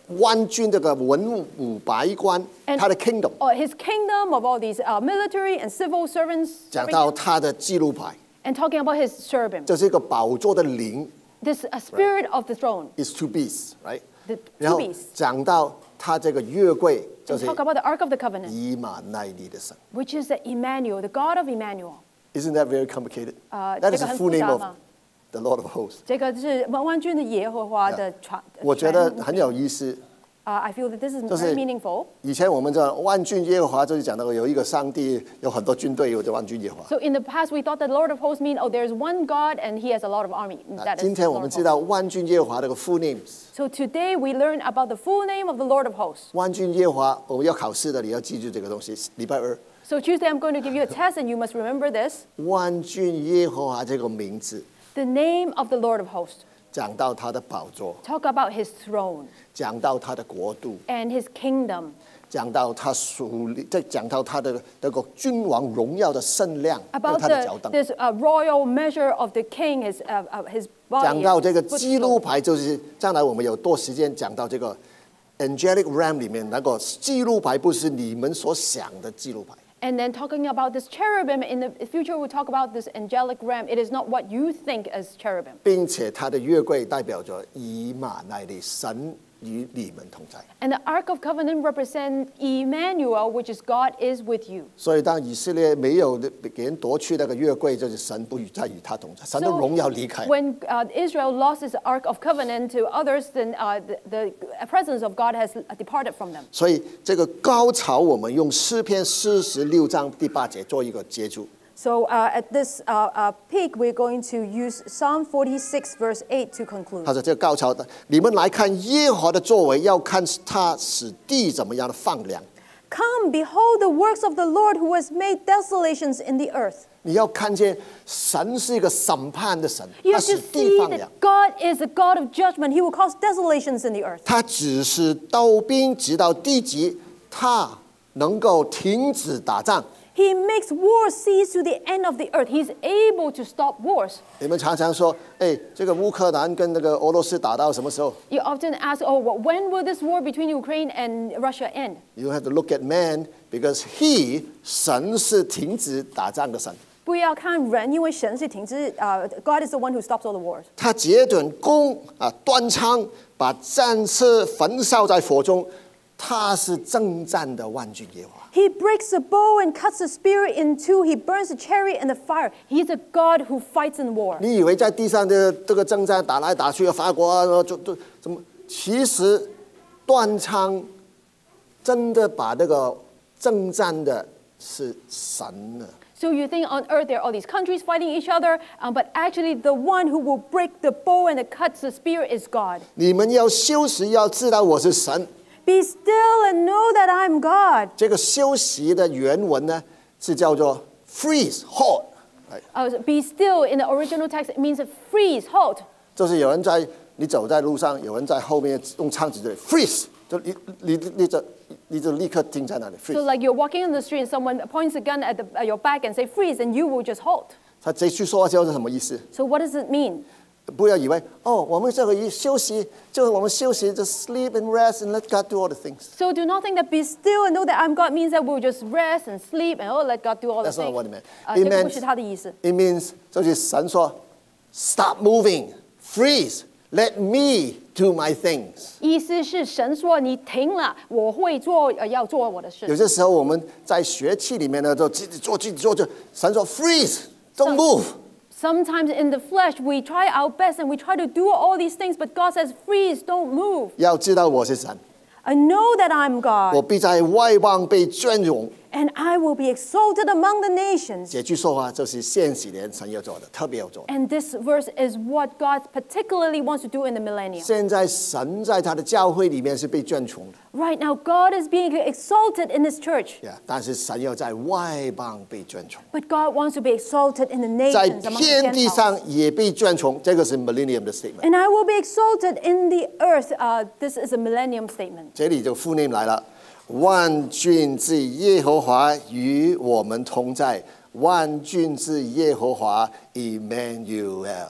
万军这个文武百官， And- 他的 kingdom， or his kingdom of all these uh, military and civil servants, 讲 serving 到 him, 他的记录牌， and talking about his cherubim, 这是一个宝座的灵 this uh, spirit of the throne, ，is two beasts，right？ the 然 two 后 beasts, 讲到他这个约柜，就 and 是 talk about the Ark of the Covenant, 以马内利的神。 which is the Emmanuel, the God of Emmanuel. Isn't that very complicated? 呃 That is 这 the 个很 full name 复杂 of 吗？ the Lord of Hosts. 这个是万万军的耶和华的传。 我觉得很有意思。 Uh, I feel that this is 就是 very meaningful. 以前我们叫万军耶和华，就是讲到有一个上帝，有很多军队，有叫万军耶和华。 So in the past, we thought that Lord of Hosts mean, oh, there's one God and He has a lot of army. 那 That is 今天我 Lord 们 of 知道万军耶和华这个 full names。 So today we learn about the full name of the Lord of Hosts. 万军耶和华，我们要考试的，你要记住这个东西。礼拜二， So Tuesday I'm going to give you a test and you must remember this. 万军耶和华这个名字， The name of the Lord of Hosts. 讲到他的宝座， Talk about His throne 讲到他的国度， and His kingdom. 讲到他属灵，再讲到他的那个君王荣耀的圣量，还有 About 他的脚 the, 凳。 this uh, royal measure of the king, His, uh, uh, his 讲 body. 到这个 his 记录 footstool. 牌，就是将来我们有多时间讲到这个 angelic realm 里面那个记录牌，不是你们所想的记录牌。 And then talking about this cherubim, in the future we'll talk about this angelic ram. It is not what you think as cherubim. 并且它的约柜代表着以马内利，神与你们同在。 And the Ark of Covenant represents Emmanuel, which is God is with you. 所以当以色列没有给人夺去那个约柜，就是神不与再与他同在，神的 So 荣耀离开。 when uh, Israel lost his Ark of Covenant to others, then uh, the, the presence of God has departed from them. 所以这个高潮，我们用诗篇四十六章第八节做一个结束。 So uh, at this uh, uh, peak, we're going to use Psalm forty-six, verse eight to conclude. 他说：“这个高潮的，你们来看耶和华的作为，要看他使地怎么样的放凉。 Come, behold the works of the Lord who has made desolations in the earth. 你要看见神是一个审判的神， You 他 have 使 to 地 see 放凉 that。God is a God of judgment. He will cause desolations in the earth. 他只是刀兵直到地极，他能够停止打仗。 He makes war cease to the end of the earth. He's able to stop wars. 你们常常说，哎，这个乌克兰跟那个俄罗斯打到什么时候 You often ask, oh, well, when will this war between Ukraine and Russia end? ？You have to look at man because he 神是停止打仗的神， 不要看人，因为神是停止，uh, God is the one who stops all the wars. 他截断弓啊，端枪，把战车焚烧在火中，他是征战的万军耶和华。 He breaks the bow and cuts the spear in two. He burns the chariot in the fire. He's a God who fights in war. 你以为在地上的这个征战打来打去，法国啊，就就怎么？其实断枪真的把那个征战的是神呢。 So you think on earth there are all these countries fighting each other, um, but actually the one who will break the bow and cuts the spear is God. 你们要休息，要知道我是神。 Be still and know that I'm God. 这个休息的原文呢是叫做 freeze hold， Uh, be still in the original text, it means freeze, halt. 就是有人在你走在路上，有人在后面用枪指着你 freeze，就你你你就你就立刻停在那里 So freeze。 like you're walking on the street and someone points a gun at, the, at your back and say freeze, and you will just halt. 他这句说话叫是什么意思？ So what does it mean? 不要以为哦，我们这个一休息，就是我们休息就 sleep and rest and let God do all the things。 So do not think that be still and know that I'm God means that we'll just rest and sleep and oh let God do all the That's not things. what it meant. 呃 It 这个 meant- 不是他的意思。 It means 就是神说 stop moving, freeze, let me do my things。 意思是神说你停了，我会做呃要做我的事。 有些时候我们在学期里面呢，就自己做自己做，就神说 freeze, don't move。 Sometimes in the flesh we try our best and we try to do all these things, but God says freeze, don't move. 要知道我是神， I know that I'm 我 God, 必在外邦被尊荣。 and I will be exalted among the nations. 这句说话就是现几年神要做的，特别要做的。 And this verse is what God particularly wants to do in the millennium. 现在神在他的教会里面是被尊崇的， Right now, God is being exalted in His church, yeah, 但是神要在外邦被尊崇， but God wants to be exalted in the 在 nations, among the 天地 Gentiles. 上也被尊崇。这个是 millennium 的 statement。 And I will be exalted in the earth. Uh, this is a millennium statement. 这里就副 name 来了，万军之耶和华与我们同在，万军之耶和华 Emmanuel。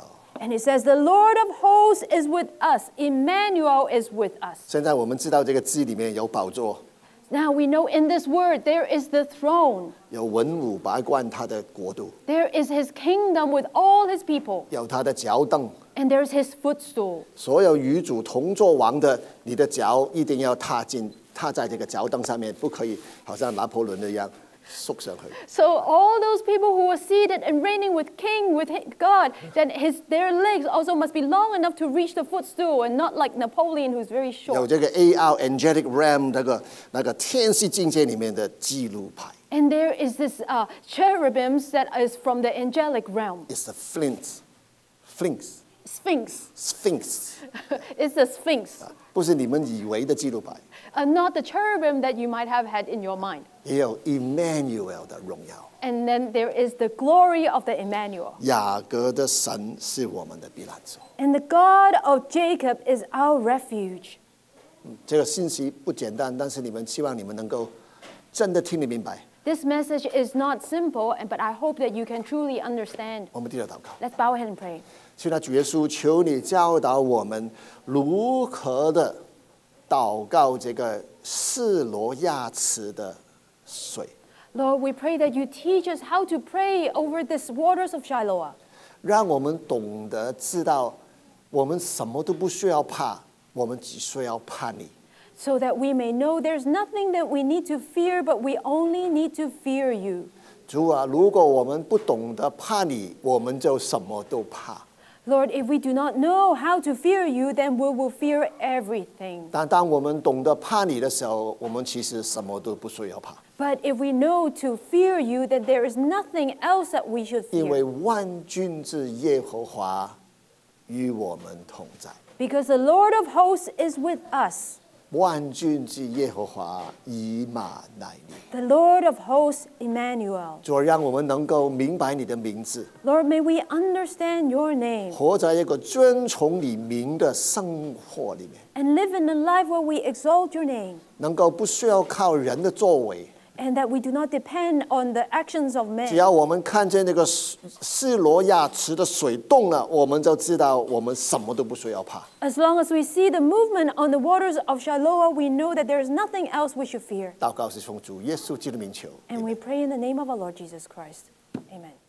And it says, the Lord of hosts is with us. Emmanuel is with us. 现在我们知道这个字里面有宝座， Now we know in this word there is the throne. 有文武百官他的国度， There is his kingdom with all his people. 有他的脚凳， And there's his footstool. 所有与主同作王的，你的脚一定要踏进踏在这个脚凳上面，不可以好像拿破仑一样缩上去。 So all those people who were seated and reigning with King, with God, then his, their legs also must be long enough to reach the footstool and not like Napoleon who's very 有 short. 这个 A R Angelic Realm 那个那个天使境界里面的记录牌 And there is this uh, cherubims that is from the angelic realm. ，It's the Flint, Sphinx, Sphinx. Sphinx， It's the Sphinx. 不是你们以为的记录牌， Uh, not the cherubim that you might have had in your mind. 也有 Emmanuel 的荣耀。 And then there is the glory of the Emmanuel. 雅各的神是我们的避难所。 And the God of Jacob is our refuge. 这个信息不简单，但是你们希望你们能够真的听得明白。 This message is not simple, and- but I hope that you can truly understand. 我们低头祷告， Let's bow our head and pray. 现在主耶稣，求你教导我们如何的祷告这个示罗亚池的水， Lord, we pray that you teach us how to pray over these waters of Shiloah, 让我们懂得知道，我们什么都不需要怕，我们只需要怕你。 so that we may know there's nothing that we need to fear, but we only need to fear you. 主啊，如果我们不懂得怕你，我们就什么都怕。 Lord, if we do not know how to fear you, then we will fear everything. 但当我们懂得怕你的时候，我们其实什么都不需要怕， But if we know to fear you, then there is nothing else that we should 因为 fear. 万军之耶和华与我们同在。 Because the Lord of hosts is with us. 万军之耶和华以马内利。 The Lord of hosts, Emmanuel. 主，让我们能够明白你的名字， Lord, may we understand your name 活在一个尊崇你名的生活里面， and live in a life where we exalt your name 能够不需要靠人的作为， and that we do not depend on the actions of 只 men. 要我们看见那个示罗亚池的水动了，我们就知道我们什么都不需要怕。 As long as we see the movement on the waters of Shiloah, we know that there is nothing else we should fear. 祷告是奉主耶稣基督的名求。 And we pray in the name of our Lord Jesus Christ. Amen.